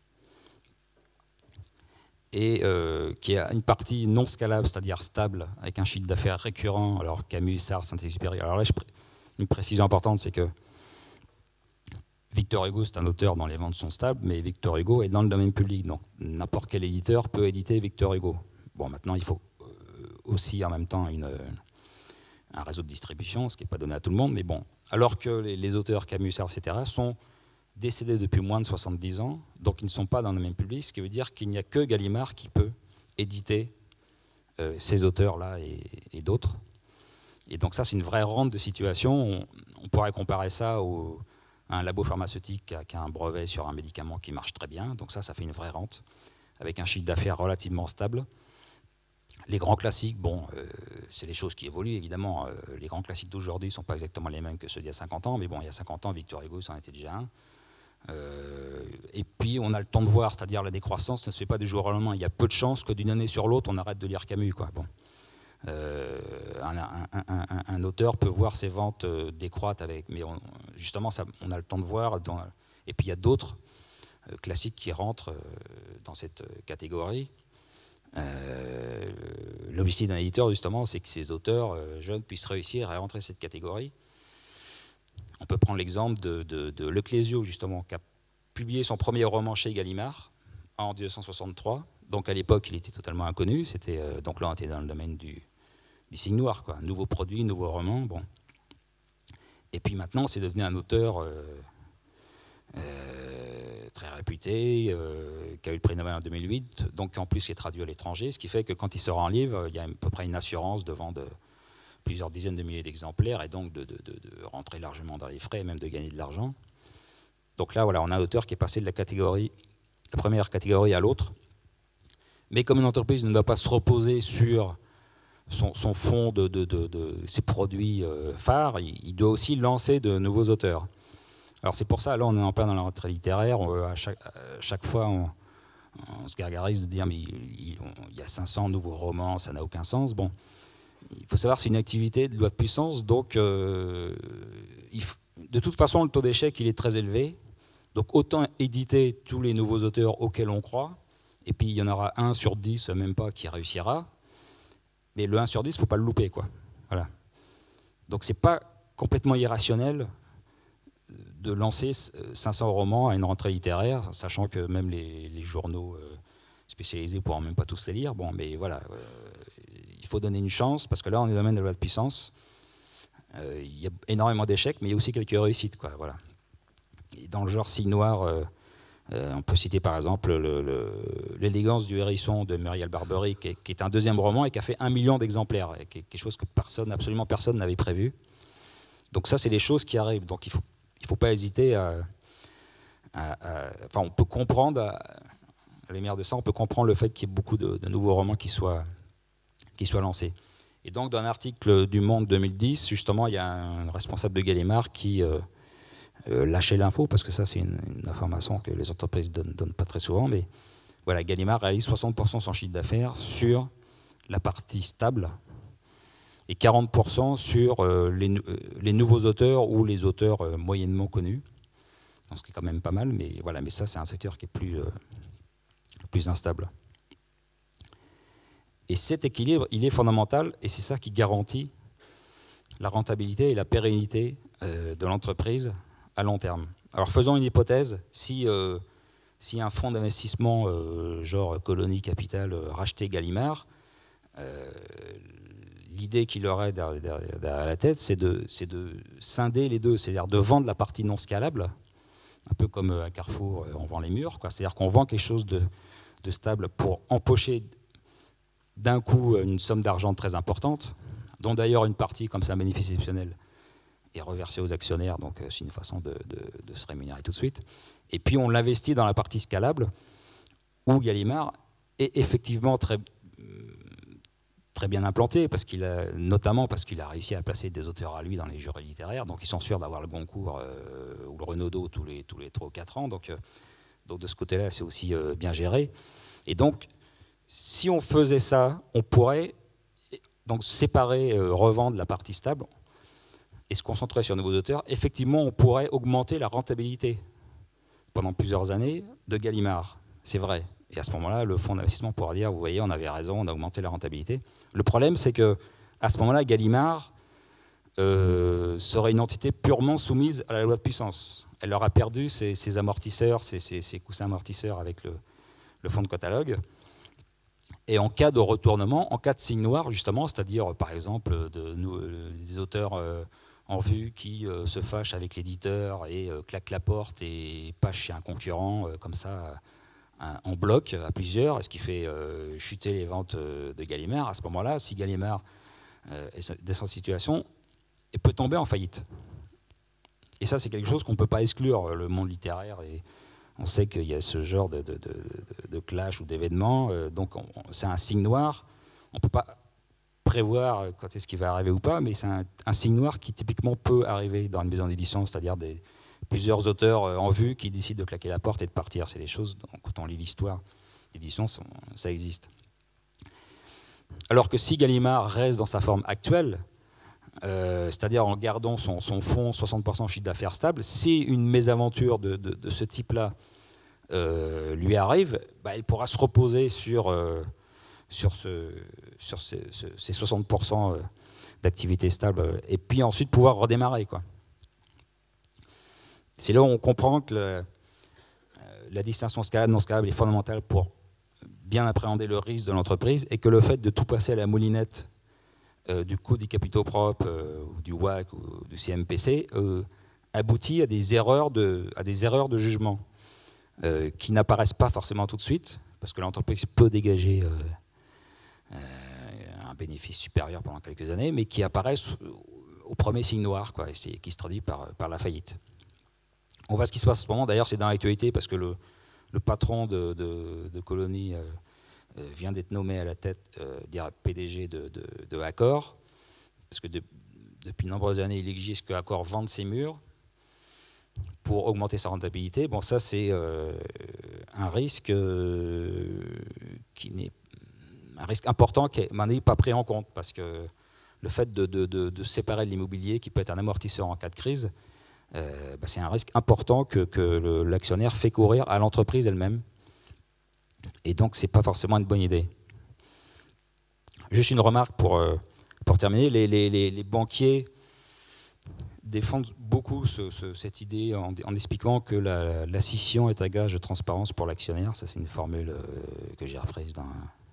et qui a une partie non scalable, c'est-à-dire stable, avec un chiffre d'affaires récurrent, alors Camus, Sartre, Saint-Exupéry. Alors là, une précision importante, c'est que Victor Hugo, c'est un auteur dont les ventes sont stables, mais Victor Hugo est dans le domaine public, donc n'importe quel éditeur peut éditer Victor Hugo. Bon, maintenant, il faut aussi en même temps un réseau de distribution, ce qui n'est pas donné à tout le monde, mais bon. Alors que les auteurs Camus, Sartre, etc. sont décédés depuis moins de 70 ans, donc ils ne sont pas dans le domaine public, ce qui veut dire qu'il n'y a que Gallimard qui peut éditer ces auteurs-là et d'autres. Et donc ça, c'est une vraie rente de situation. On pourrait comparer ça à un labo pharmaceutique qui a un brevet sur un médicament qui marche très bien. Donc ça fait une vraie rente, avec un chiffre d'affaires relativement stable. Les grands classiques, bon, c'est des choses qui évoluent, évidemment. Les grands classiques d'aujourd'hui ne sont pas exactement les mêmes que ceux d'il y a 50 ans, mais bon, il y a 50 ans, Victor Hugo, ça en était déjà un. Et puis, on a le temps de voir, c'est-à-dire la décroissance ne se fait pas du jour au lendemain. Il y a peu de chances que d'une année sur l'autre, on arrête de lire Camus, quoi. Bon. Un auteur peut voir ses ventes décroître, mais justement, on a le temps de voir. Et puis, il y a d'autres classiques qui rentrent dans cette catégorie. L'objectif d'un éditeur, justement, c'est que ces auteurs jeunes puissent réussir à rentrer dans cette catégorie. On peut prendre l'exemple de Leclésio, justement, qui a publié son premier roman chez Gallimard en 1963. Donc à l'époque, il était totalement inconnu. Donc là, on était dans le domaine du signe noir, quoi. Nouveau produit, nouveau roman. Bon. Et puis maintenant, c'est devenu un auteur très réputé, qui a eu le prix Nobel en 2008, donc en plus qui est traduit à l'étranger, ce qui fait que quand il sort un livre, il y a à peu près une assurance de vendre plusieurs dizaines de milliers d'exemplaires et donc de rentrer largement dans les frais et même de gagner de l'argent. Donc là, voilà, on a un auteur qui est passé de la première catégorie à l'autre. Mais comme une entreprise ne doit pas se reposer sur son fonds de ses produits phares, il doit aussi lancer de nouveaux auteurs. Alors c'est pour ça, là on est en plein dans la rentrée littéraire, à chaque fois on se gargarise de dire mais il y a 500 nouveaux romans, ça n'a aucun sens. Bon, il faut savoir c'est une activité de loi de puissance, donc de toute façon le taux d'échec il est très élevé, donc autant éditer tous les nouveaux auteurs auxquels on croit, et puis il y en aura 1 sur 10, même pas, qui réussira, mais le 1 sur 10, il ne faut pas le louper, quoi. Voilà. Donc c'est pas complètement irrationnel de lancer 500 romans à une rentrée littéraire, sachant que même les journaux spécialisés ne pourront même pas tous les lire. Bon, mais voilà, il faut donner une chance, parce que là, on est dans le domaine de la loi de puissance. Il y a énormément d'échecs, mais il y a aussi quelques réussites, quoi, voilà. Et dans le genre signe noir, on peut citer par exemple L'élégance du hérisson de Muriel Barbery, qui est un deuxième roman et qui a fait 1 million d'exemplaires, quelque chose que absolument personne n'avait prévu. Donc ça, c'est des choses qui arrivent. Donc il faut pas hésiter enfin, on peut comprendre, à la lumière de ça, on peut comprendre le fait qu'il y ait beaucoup de nouveaux romans qui soient lancés. Et donc, dans un article du Monde 2010, justement, il y a un responsable de Gallimard qui lâchait l'info, parce que ça, c'est une information que les entreprises ne donnent pas très souvent, mais voilà, Gallimard réalise 60% de son chiffre d'affaires sur la partie stable et 40% sur les nouveaux auteurs ou les auteurs moyennement connus. Donc, ce qui est quand même pas mal, mais voilà, mais ça c'est un secteur qui est plus instable. Et cet équilibre, il est fondamental, et c'est ça qui garantit la rentabilité et la pérennité de l'entreprise à long terme. Alors faisons une hypothèse, si un fonds d'investissement genre Colony Capital rachetait Gallimard, l'idée qu'il aurait derrière la tête, c'est de scinder les deux, c'est-à-dire de vendre la partie non scalable, un peu comme à Carrefour, on vend les murs, c'est-à-dire qu'on vend quelque chose de stable pour empocher d'un coup une somme d'argent très importante, dont d'ailleurs une partie, comme c'est un bénéfice exceptionnel, est reversée aux actionnaires, donc c'est une façon de se rémunérer tout de suite. Et puis on l'investit dans la partie scalable, où Gallimard est effectivement très bien implanté, notamment parce qu'il a réussi à placer des auteurs à lui dans les jurys littéraires, donc ils sont sûrs d'avoir le Goncourt ou le Renaudot tous les 3 ou 4 ans, donc de ce côté-là, c'est aussi bien géré. Et donc, si on faisait ça, on pourrait donc séparer, revendre la partie stable et se concentrer sur de nouveaux auteurs. Effectivement, on pourrait augmenter la rentabilité pendant plusieurs années de Gallimard, c'est vrai. Et à ce moment-là, le fonds d'investissement pourra dire, vous voyez, on avait raison, on a augmenté la rentabilité. Le problème, c'est qu'à ce moment-là, Gallimard serait une entité purement soumise à la loi de puissance. Elle aura perdu ses amortisseurs, ses coussins amortisseurs avec le fonds de catalogue. Et en cas de retournement, en cas de signe noir, justement, c'est-à-dire, par exemple, des auteurs en vue qui se fâchent avec l'éditeur et claquent la porte et passent chez un concurrent, comme ça, en bloc, à plusieurs, ce qui fait chuter les ventes de Gallimard. À ce moment-là, si Gallimard est dans cette situation, il peut tomber en faillite. Et ça, c'est quelque chose qu'on ne peut pas exclure, le monde littéraire. Et on sait qu'il y a ce genre de clash ou d'événements. Donc, c'est un signe noir. On ne peut pas prévoir quand est-ce qu'il va arriver ou pas, mais c'est un signe noir qui, typiquement, peut arriver dans une maison d'édition, c'est-à-dire plusieurs auteurs en vue qui décident de claquer la porte et de partir. C'est des choses, quand on lit l'histoire d'édition, ça existe. Alors que si Gallimard reste dans sa forme actuelle, c'est-à-dire en gardant son fonds 60% chiffre d'affaires stable, si une mésaventure de ce type-là lui arrive, il pourra se reposer sur ces 60% d'activité stable et puis ensuite pouvoir redémarrer, quoi. C'est là où on comprend que la distinction scalable-non scalable est fondamentale pour bien appréhender le risque de l'entreprise et que le fait de tout passer à la moulinette du coût des capitaux propres, ou du WACC ou du CMPC aboutit à des erreurs de jugement qui n'apparaissent pas forcément tout de suite, parce que l'entreprise peut dégager un bénéfice supérieur pendant quelques années, mais qui apparaissent au premier signe noir, quoi, et qui se traduit par la faillite. On voit ce qui se passe en ce moment, d'ailleurs c'est dans l'actualité, parce que le patron de Colony vient d'être nommé à la tête PDG de Accor, parce que depuis de nombreuses années, il exige que Accor vende ses murs pour augmenter sa rentabilité. Bon, ça c'est un risque un risque important qui n'est pas pris en compte, parce que le fait de séparer de l'immobilier, qui peut être un amortisseur en cas de crise, c'est un risque important que l'actionnaire fait courir à l'entreprise elle-même. Et donc, ce n'est pas forcément une bonne idée. Juste une remarque pour terminer. Les banquiers défendent beaucoup cette idée en expliquant que la scission est un gage de transparence pour l'actionnaire. Ça, c'est une formule que j'ai reprise dans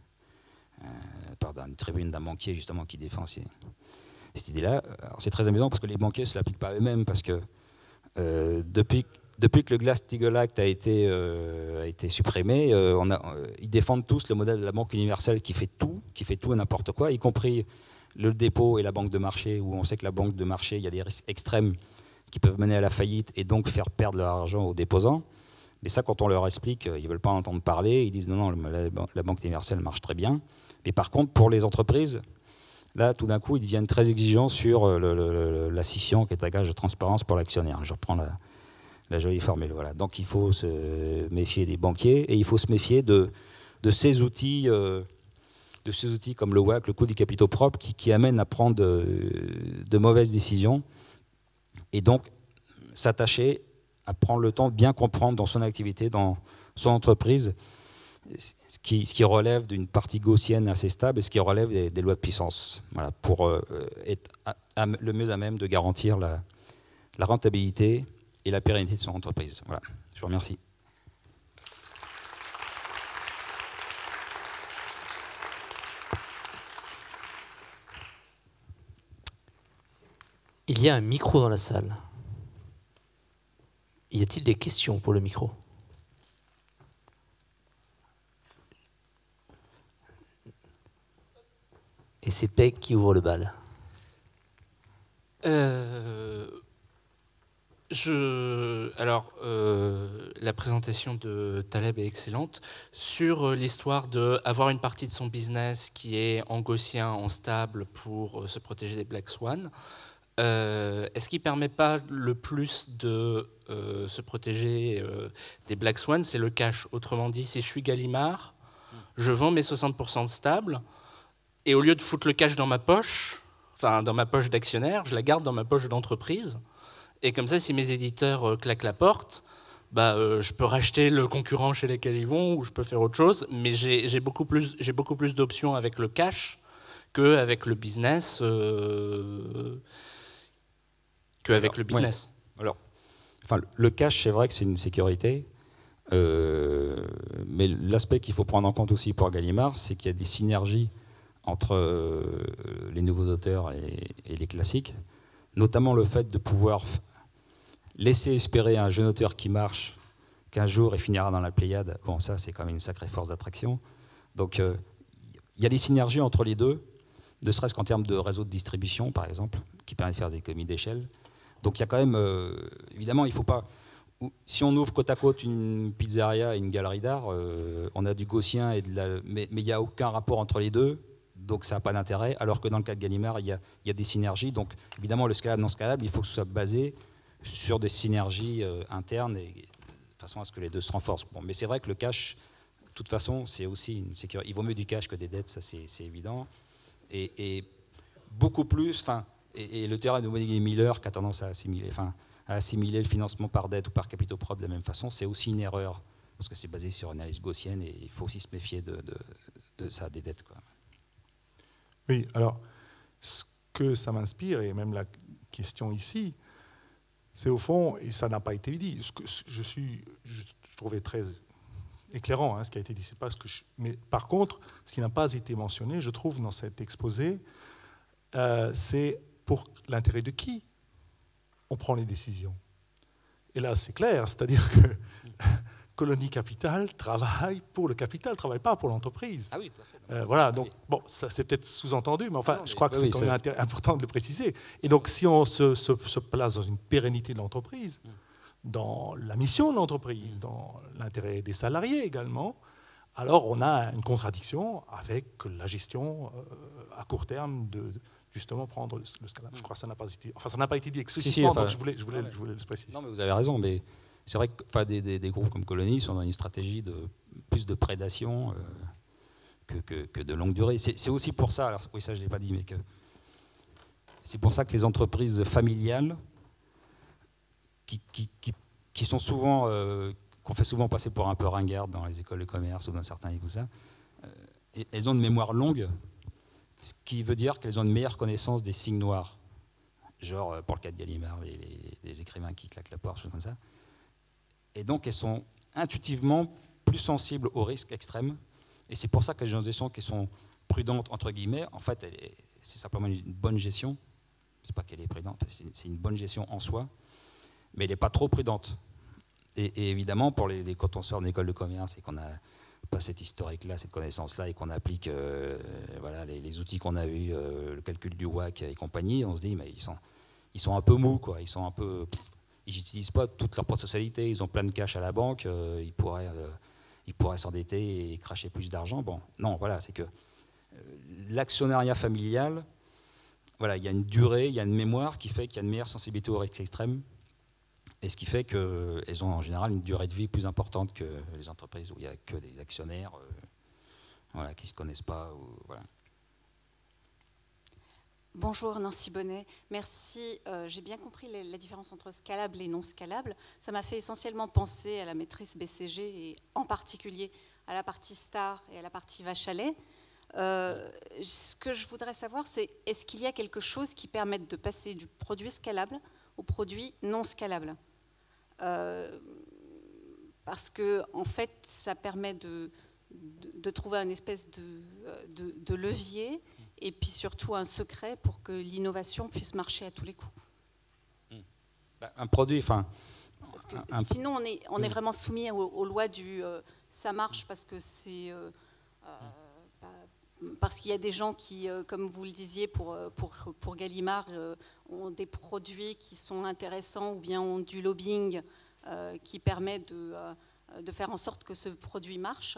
une tribune d'un banquier, justement, qui défend cette idée-là. C'est très amusant parce que les banquiers ne se l'appliquent pas eux-mêmes, parce que depuis que le Glass-Steagall Act a été supprimé, ils défendent tous le modèle de la banque universelle qui fait tout et n'importe quoi, y compris le dépôt et la banque de marché, où on sait que la banque de marché, il y a des risques extrêmes qui peuvent mener à la faillite et donc faire perdre leur argent aux déposants. Mais ça, quand on leur explique, ils ne veulent pas en entendre parler, ils disent non, la banque universelle marche très bien. Mais par contre, pour les entreprises, là, tout d'un coup, ils deviennent très exigeants sur la scission, qui est un gage de transparence pour l'actionnaire. Je reprends la jolie formule. Voilà. Donc, il faut se méfier des banquiers et il faut se méfier de ces outils de ces outils comme le WACC, le coût des capitaux propres, qui amènent à prendre de mauvaises décisions. Et donc, s'attacher à prendre le temps de bien comprendre dans son activité, dans son entreprise, ce qui relève d'une partie gaussienne assez stable et ce qui relève des lois de puissance, voilà, pour être le mieux à même de garantir la rentabilité et la pérennité de son entreprise. Voilà, je vous remercie. Il y a un micro dans la salle. Y a-t-il des questions pour le micro ? Et c'est Peg qui ouvre le bal. La présentation de Taleb est excellente sur l'histoire d'avoir une partie de son business qui est en gaussien, en stable pour se protéger des Black Swan. Est-ce qu'il ne permet pas le plus de se protéger des Black Swan? C'est le cash. Autrement dit, si je suis Gallimard, je vends mes 60% de stable et au lieu de foutre le cash dans ma poche, enfin dans ma poche d'actionnaire, je la garde dans ma poche d'entreprise. Et comme ça, si mes éditeurs claquent la porte, je peux racheter le concurrent chez lesquels ils vont ou je peux faire autre chose. Mais j'ai beaucoup plus d'options avec le cash qu'avec le business. Alors, le cash, c'est vrai que c'est une sécurité. Mais l'aspect qu'il faut prendre en compte aussi pour Gallimard, c'est qu'il y a des synergies entre les nouveaux auteurs et les classiques, notamment le fait de pouvoir laisser espérer à un jeune auteur qui marche qu'un jour il finira dans la Pléiade. Bon, ça c'est quand même une sacrée force d'attraction. Donc il y a des synergies entre les deux, ne serait-ce qu'en termes de réseau de distribution par exemple, qui permet de faire des économies d'échelle. Donc il y a quand même, évidemment, il ne faut pas... Si on ouvre côte à côte une pizzeria et une galerie d'art, on a du gaussien, mais il n'y a aucun rapport entre les deux. Donc ça n'a pas d'intérêt, alors que dans le cas de Gallimard, il y a des synergies. Donc évidemment, le scalable non scalable, il faut que ce soit basé sur des synergies internes, et, de façon à ce que les deux se renforcent. Bon, mais c'est vrai que le cash, de toute façon, c'est aussi une sécurité. Il vaut mieux du cash que des dettes, ça c'est évident. Et beaucoup plus, et le théorème de Monet-Miller qui a tendance à assimiler le financement par dette ou par capitaux propres de la même façon, c'est aussi une erreur, parce que c'est basé sur une analyse gaussienne, et il faut aussi se méfier de ça, des dettes, quoi. Oui, alors, ce que ça m'inspire, et même la question ici, c'est au fond, et ça n'a pas été dit, ce que je trouvais très éclairant, ce qui a été dit, c'est pas ce que mais par contre, ce qui n'a pas été mentionné, je trouve, dans cet exposé, c'est pour l'intérêt de qui on prend les décisions. Et là, c'est clair, c'est-à-dire que Colony Capital travaille pour le capital, ne travaille pas pour l'entreprise. Ah oui, tout à fait. Voilà, donc bon, ça c'est peut-être sous-entendu, mais enfin, je crois que c'est quand même important de le préciser. Et donc, si on se place dans une pérennité de l'entreprise, dans la mission de l'entreprise, dans l'intérêt des salariés également, alors on a une contradiction avec la gestion à court terme de justement prendre le scalable. Je crois que ça n'a pas été, ça n'a pas été dit explicitement, donc je voulais le préciser. Non, mais vous avez raison, mais c'est vrai que des groupes comme Colony sont dans une stratégie de plus de prédation que de longue durée. C'est aussi pour ça, alors oui, ça je ne l'ai pas dit, mais c'est pour ça que les entreprises familiales qui sont souvent, qu'on fait souvent passer pour un peu ringardes dans les écoles de commerce ou dans certains livres, ça, elles ont une mémoire longue, ce qui veut dire qu'elles ont une meilleure connaissance des signes noirs. Genre, pour le cas de Gallimard, les écrivains qui claquent la porte, choses comme ça. Et donc, elles sont intuitivement plus sensibles aux risques extrêmes. Et c'est pour ça que les organisations qui sont prudentes, entre guillemets, en fait, c'est simplement une bonne gestion. C'est pas qu'elle est prudente, c'est une bonne gestion en soi, mais elle n'est pas trop prudente. Et évidemment, quand on sort d'une école de commerce et qu'on n'a pas cette historique-là, cette connaissance-là, et qu'on applique les outils qu'on a eus, le calcul du WACC et compagnie, on se dit, mais ils sont un peu mous, quoi. Ils n'utilisent pas toute leur potentialité, ils ont plein de cash à la banque, ils pourraient s'endetter et cracher plus d'argent. Bon, non, voilà, c'est que l'actionnariat familial, voilà, il y a une durée, il y a une mémoire qui fait qu'il y a une meilleure sensibilité aux risques extrêmes, et ce qui fait qu'elles ont en général une durée de vie plus importante que les entreprises où il n'y a que des actionnaires voilà, qui ne se connaissent pas. Voilà. Bonjour Nancy Bonnet, merci. J'ai bien compris la différence entre scalable et non scalable. Ça m'a fait essentiellement penser à la maîtrise BCG et en particulier à la partie star et à la partie vache à lait. Ce que je voudrais savoir, c'est est-ce qu'il y a quelque chose qui permette de passer du produit scalable au produit non scalable, parce que en fait, ça permet de trouver une espèce de levier et puis surtout un secret pour que l'innovation puisse marcher à tous les coups. Un produit, enfin... Parce que sinon, on est vraiment soumis aux lois du ça marche parce que c'est... parce qu'il y a des gens qui, comme vous le disiez, pour Gallimard, ont des produits qui sont intéressants ou bien ont du lobbying qui permet de faire en sorte que ce produit marche.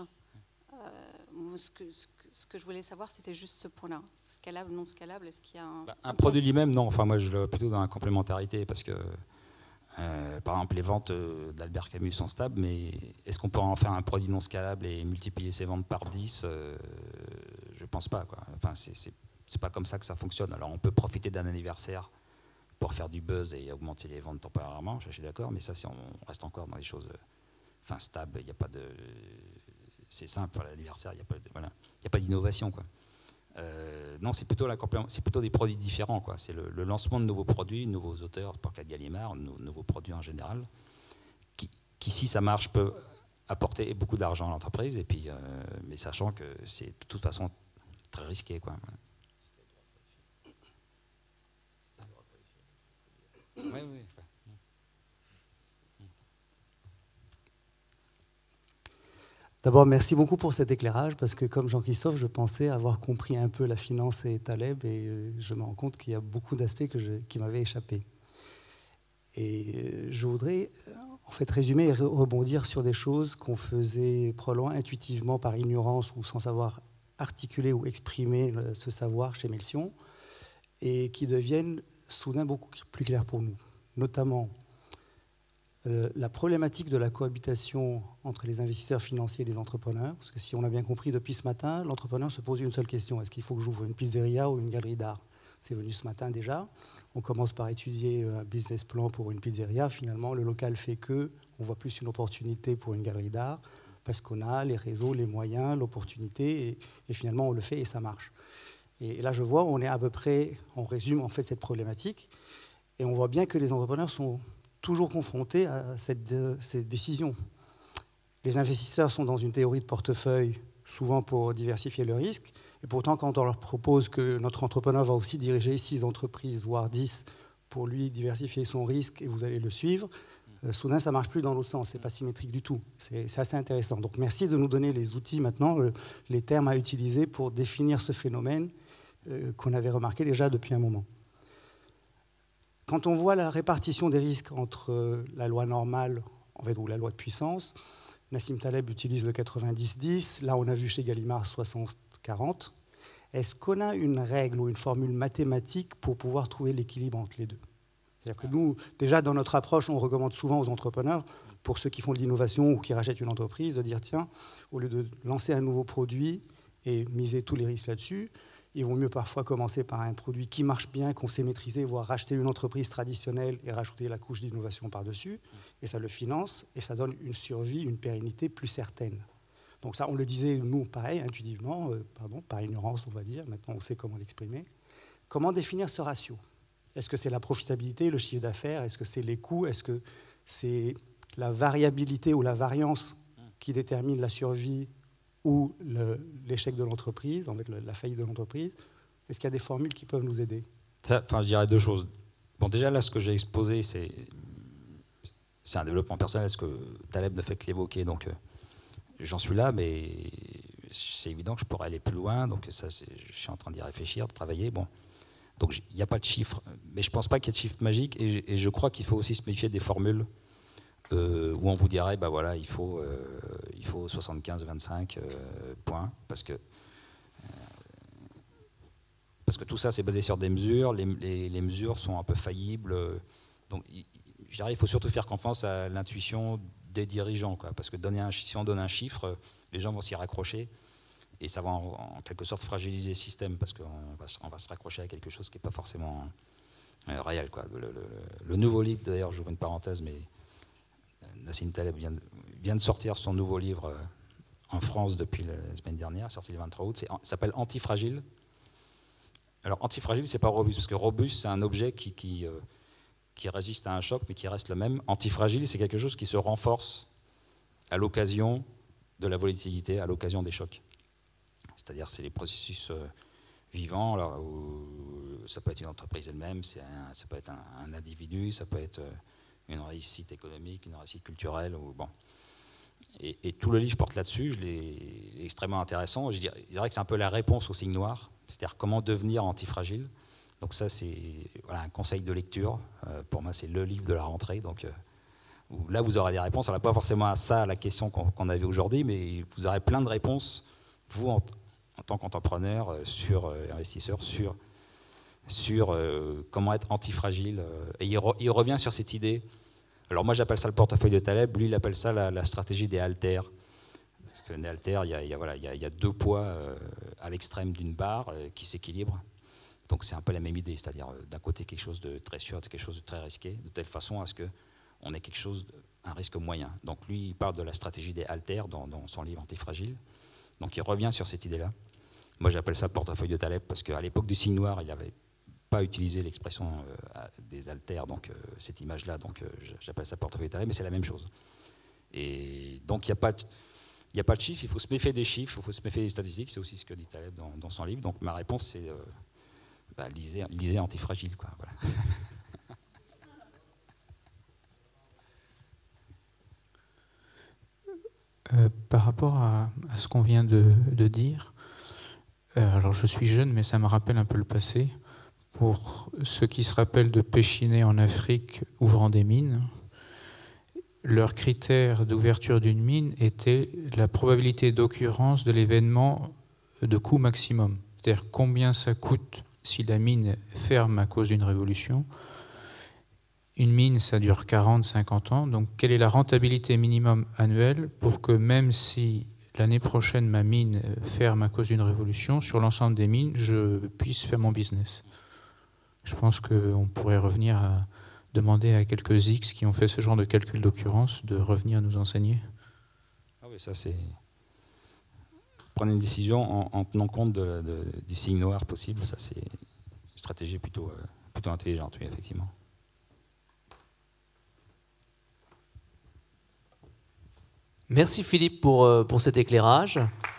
Ce que je voulais savoir, c'était juste ce point-là. Scalable, non scalable, est-ce qu'il y a un produit lui-même, non. Enfin, moi, je le vois plutôt dans la complémentarité, parce que, par exemple, les ventes d'Albert Camus sont stables, mais est-ce qu'on pourrait en faire un produit non scalable et multiplier ses ventes par 10 Je ne pense pas, quoi. Enfin, c'est pas comme ça que ça fonctionne. Alors, on peut profiter d'un anniversaire pour faire du buzz et augmenter les ventes temporairement, je suis d'accord, mais ça, on reste encore dans des choses stables. Il n'y a pas de... C'est simple, pour l'anniversaire, il n'y a pas d'innovation, quoi. Non, c'est plutôt des produits différents, quoi. C'est le lancement de nouveaux produits, de nouveaux auteurs, pour Gallimard, de nouveaux produits en général, qui, si ça marche, peut apporter beaucoup d'argent à l'entreprise, et puis, mais sachant que c'est de toute façon très risqué, quoi. Oui. D'abord, merci beaucoup pour cet éclairage, parce que comme Jean-Christophe, je pensais avoir compris un peu la finance et Taleb, et je me rends compte qu'il y a beaucoup d'aspects qui m'avaient échappé. Et je voudrais en fait résumer et rebondir sur des choses qu'on faisait probablement intuitivement par ignorance ou sans savoir articuler ou exprimer ce savoir chez Melcion, et qui deviennent soudain beaucoup plus clairs pour nous, notamment la problématique de la cohabitation entre les investisseurs financiers et les entrepreneurs. Parce que si on a bien compris depuis ce matin, l'entrepreneur se pose une seule question: est-ce qu'il faut que j'ouvre une pizzeria ou une galerie d'art? C'est venu ce matin déjà. On commence par étudier un business plan pour une pizzeria. Finalement, le local fait que on voit plus une opportunité pour une galerie d'art parce qu'on a les réseaux, les moyens, l'opportunité, et finalement on le fait et ça marche. Et là, je vois, on est à peu près, on résume en fait cette problématique, et on voit bien que les entrepreneurs sont toujours confrontés à ces décisions. Les investisseurs sont dans une théorie de portefeuille, souvent pour diversifier le risque, et pourtant quand on leur propose que notre entrepreneur va aussi diriger 6 entreprises, voire 10, pour lui diversifier son risque et vous allez le suivre, soudain ça ne marche plus dans l'autre sens, ce n'est pas symétrique du tout. C'est assez intéressant. Donc merci de nous donner les outils maintenant, les termes à utiliser pour définir ce phénomène qu'on avait remarqué déjà depuis un moment. Quand on voit la répartition des risques entre la loi normale ou la loi de puissance, Nassim Taleb utilise le 90-10, là on a vu chez Gallimard 60-40. Est-ce qu'on a une règle ou une formule mathématique pour pouvoir trouver l'équilibre entre les deux? C'est-à-dire que nous, déjà dans notre approche, on recommande souvent aux entrepreneurs, pour ceux qui font de l'innovation ou qui rachètent une entreprise, de dire tiens, au lieu de lancer un nouveau produit et miser tous les risques là-dessus, il vaut mieux parfois commencer par un produit qui marche bien, qu'on sait maîtriser, voire racheter une entreprise traditionnelle et rajouter la couche d'innovation par-dessus. Et ça le finance et ça donne une survie, une pérennité plus certaine. Donc ça, on le disait, nous, pareil, intuitivement, par ignorance, on va dire. Maintenant, on sait comment l'exprimer. Comment définir ce ratio? Est-ce que c'est la profitabilité, le chiffre d'affaires? Est-ce que c'est les coûts? Est-ce que c'est la variabilité ou la variance qui détermine la survie ou l'échec de l'entreprise, en fait, la faillite de l'entreprise? Est-ce qu'il y a des formules qui peuvent nous aider? Je dirais deux choses. Bon, déjà, là, ce que j'ai exposé, c'est un développement personnel, ce que Taleb ne fait que l'évoquer. Donc, j'en suis là, mais c'est évident que je pourrais aller plus loin. Donc, ça, je suis en train d'y réfléchir, de travailler. Bon. Donc, il n'y a pas de chiffre. Mais je ne pense pas qu'il y ait de chiffre magique. Et je crois qu'il faut aussi se méfier des formules où on vous dirait, bah voilà, il faut 75-25 points, parce que tout ça, c'est basé sur des mesures. Les mesures sont un peu faillibles. Donc, je dirais, il faut surtout faire confiance à l'intuition des dirigeants, quoi, parce que si on donne un chiffre, les gens vont s'y raccrocher. Et ça va en quelque sorte fragiliser le système parce qu'on va se raccrocher à quelque chose qui n'est pas forcément réel, quoi. Le nouveau livre, d'ailleurs, j'ouvre une parenthèse, mais Nassim Taleb vient de sortir son nouveau livre en France depuis la semaine dernière, sorti le 23 août. Ça s'appelle Antifragile. Alors, antifragile, c'est pas robuste, parce que robuste, c'est un objet qui résiste à un choc, mais qui reste le même. Antifragile, c'est quelque chose qui se renforce à l'occasion de la volatilité, à l'occasion des chocs. C'est-à-dire, c'est les processus vivants, alors, où ça peut être une entreprise elle-même, ça peut être un individu, ça peut être une réussite économique, une réussite culturelle, ou bon. Et tout le livre porte là-dessus, je l'ai extrêmement intéressant. Je dirais que c'est un peu la réponse au signe noir, c'est-à-dire comment devenir antifragile. Donc ça, c'est voilà, un conseil de lecture. Pour moi, c'est le livre de la rentrée. Donc, où là, vous aurez des réponses. On n'a pas forcément à ça, à la question qu'on avait aujourd'hui, mais vous aurez plein de réponses, vous, en tant qu'entrepreneur, investisseur, sur comment être antifragile. Et il revient sur cette idée. Alors moi, j'appelle ça le portefeuille de Taleb. Lui, il appelle ça la stratégie des haltères. Parce que les haltères, il y a deux poids à l'extrême d'une barre qui s'équilibrent. Donc c'est un peu la même idée, c'est-à-dire d'un côté quelque chose de très sûr, quelque chose de très risqué, de telle façon à ce qu'on ait quelque chose, un risque moyen. Donc lui, il parle de la stratégie des haltères dans son livre Antifragile. Donc il revient sur cette idée-là. Moi, j'appelle ça le portefeuille de Taleb parce qu'à l'époque du signe noir, il n'avait pas utilisé l'expression des haltères, donc cette image-là. Donc j'appelle ça portefeuille de Taleb, mais c'est la même chose. Et donc il n'y a pas de chiffres, il faut se méfier des chiffres, il faut se méfier des statistiques. C'est aussi ce que dit Taleb dans son livre. Donc ma réponse, c'est lisez Antifragile, quoi. Voilà. Par rapport à ce qu'on vient de dire, alors je suis jeune, mais ça me rappelle un peu le passé. Pour ceux qui se rappellent de Péchinet en Afrique ouvrant des mines, leur critère d'ouverture d'une mine était la probabilité d'occurrence de l'événement de coût maximum. C'est-à-dire combien ça coûte si la mine ferme à cause d'une révolution. Une mine, ça dure 40, 50 ans. Donc, quelle est la rentabilité minimum annuelle pour que même si l'année prochaine, ma mine ferme à cause d'une révolution, sur l'ensemble des mines, je puisse faire mon business? Je pense qu'on pourrait revenir à demander à quelques X qui ont fait ce genre de calcul d'occurrence de revenir nous enseigner. Ah oui, ça c'est... Prendre une décision en tenant compte du signe noir possible, ça c'est une stratégie plutôt intelligente, oui, effectivement. Merci Philippe pour cet éclairage.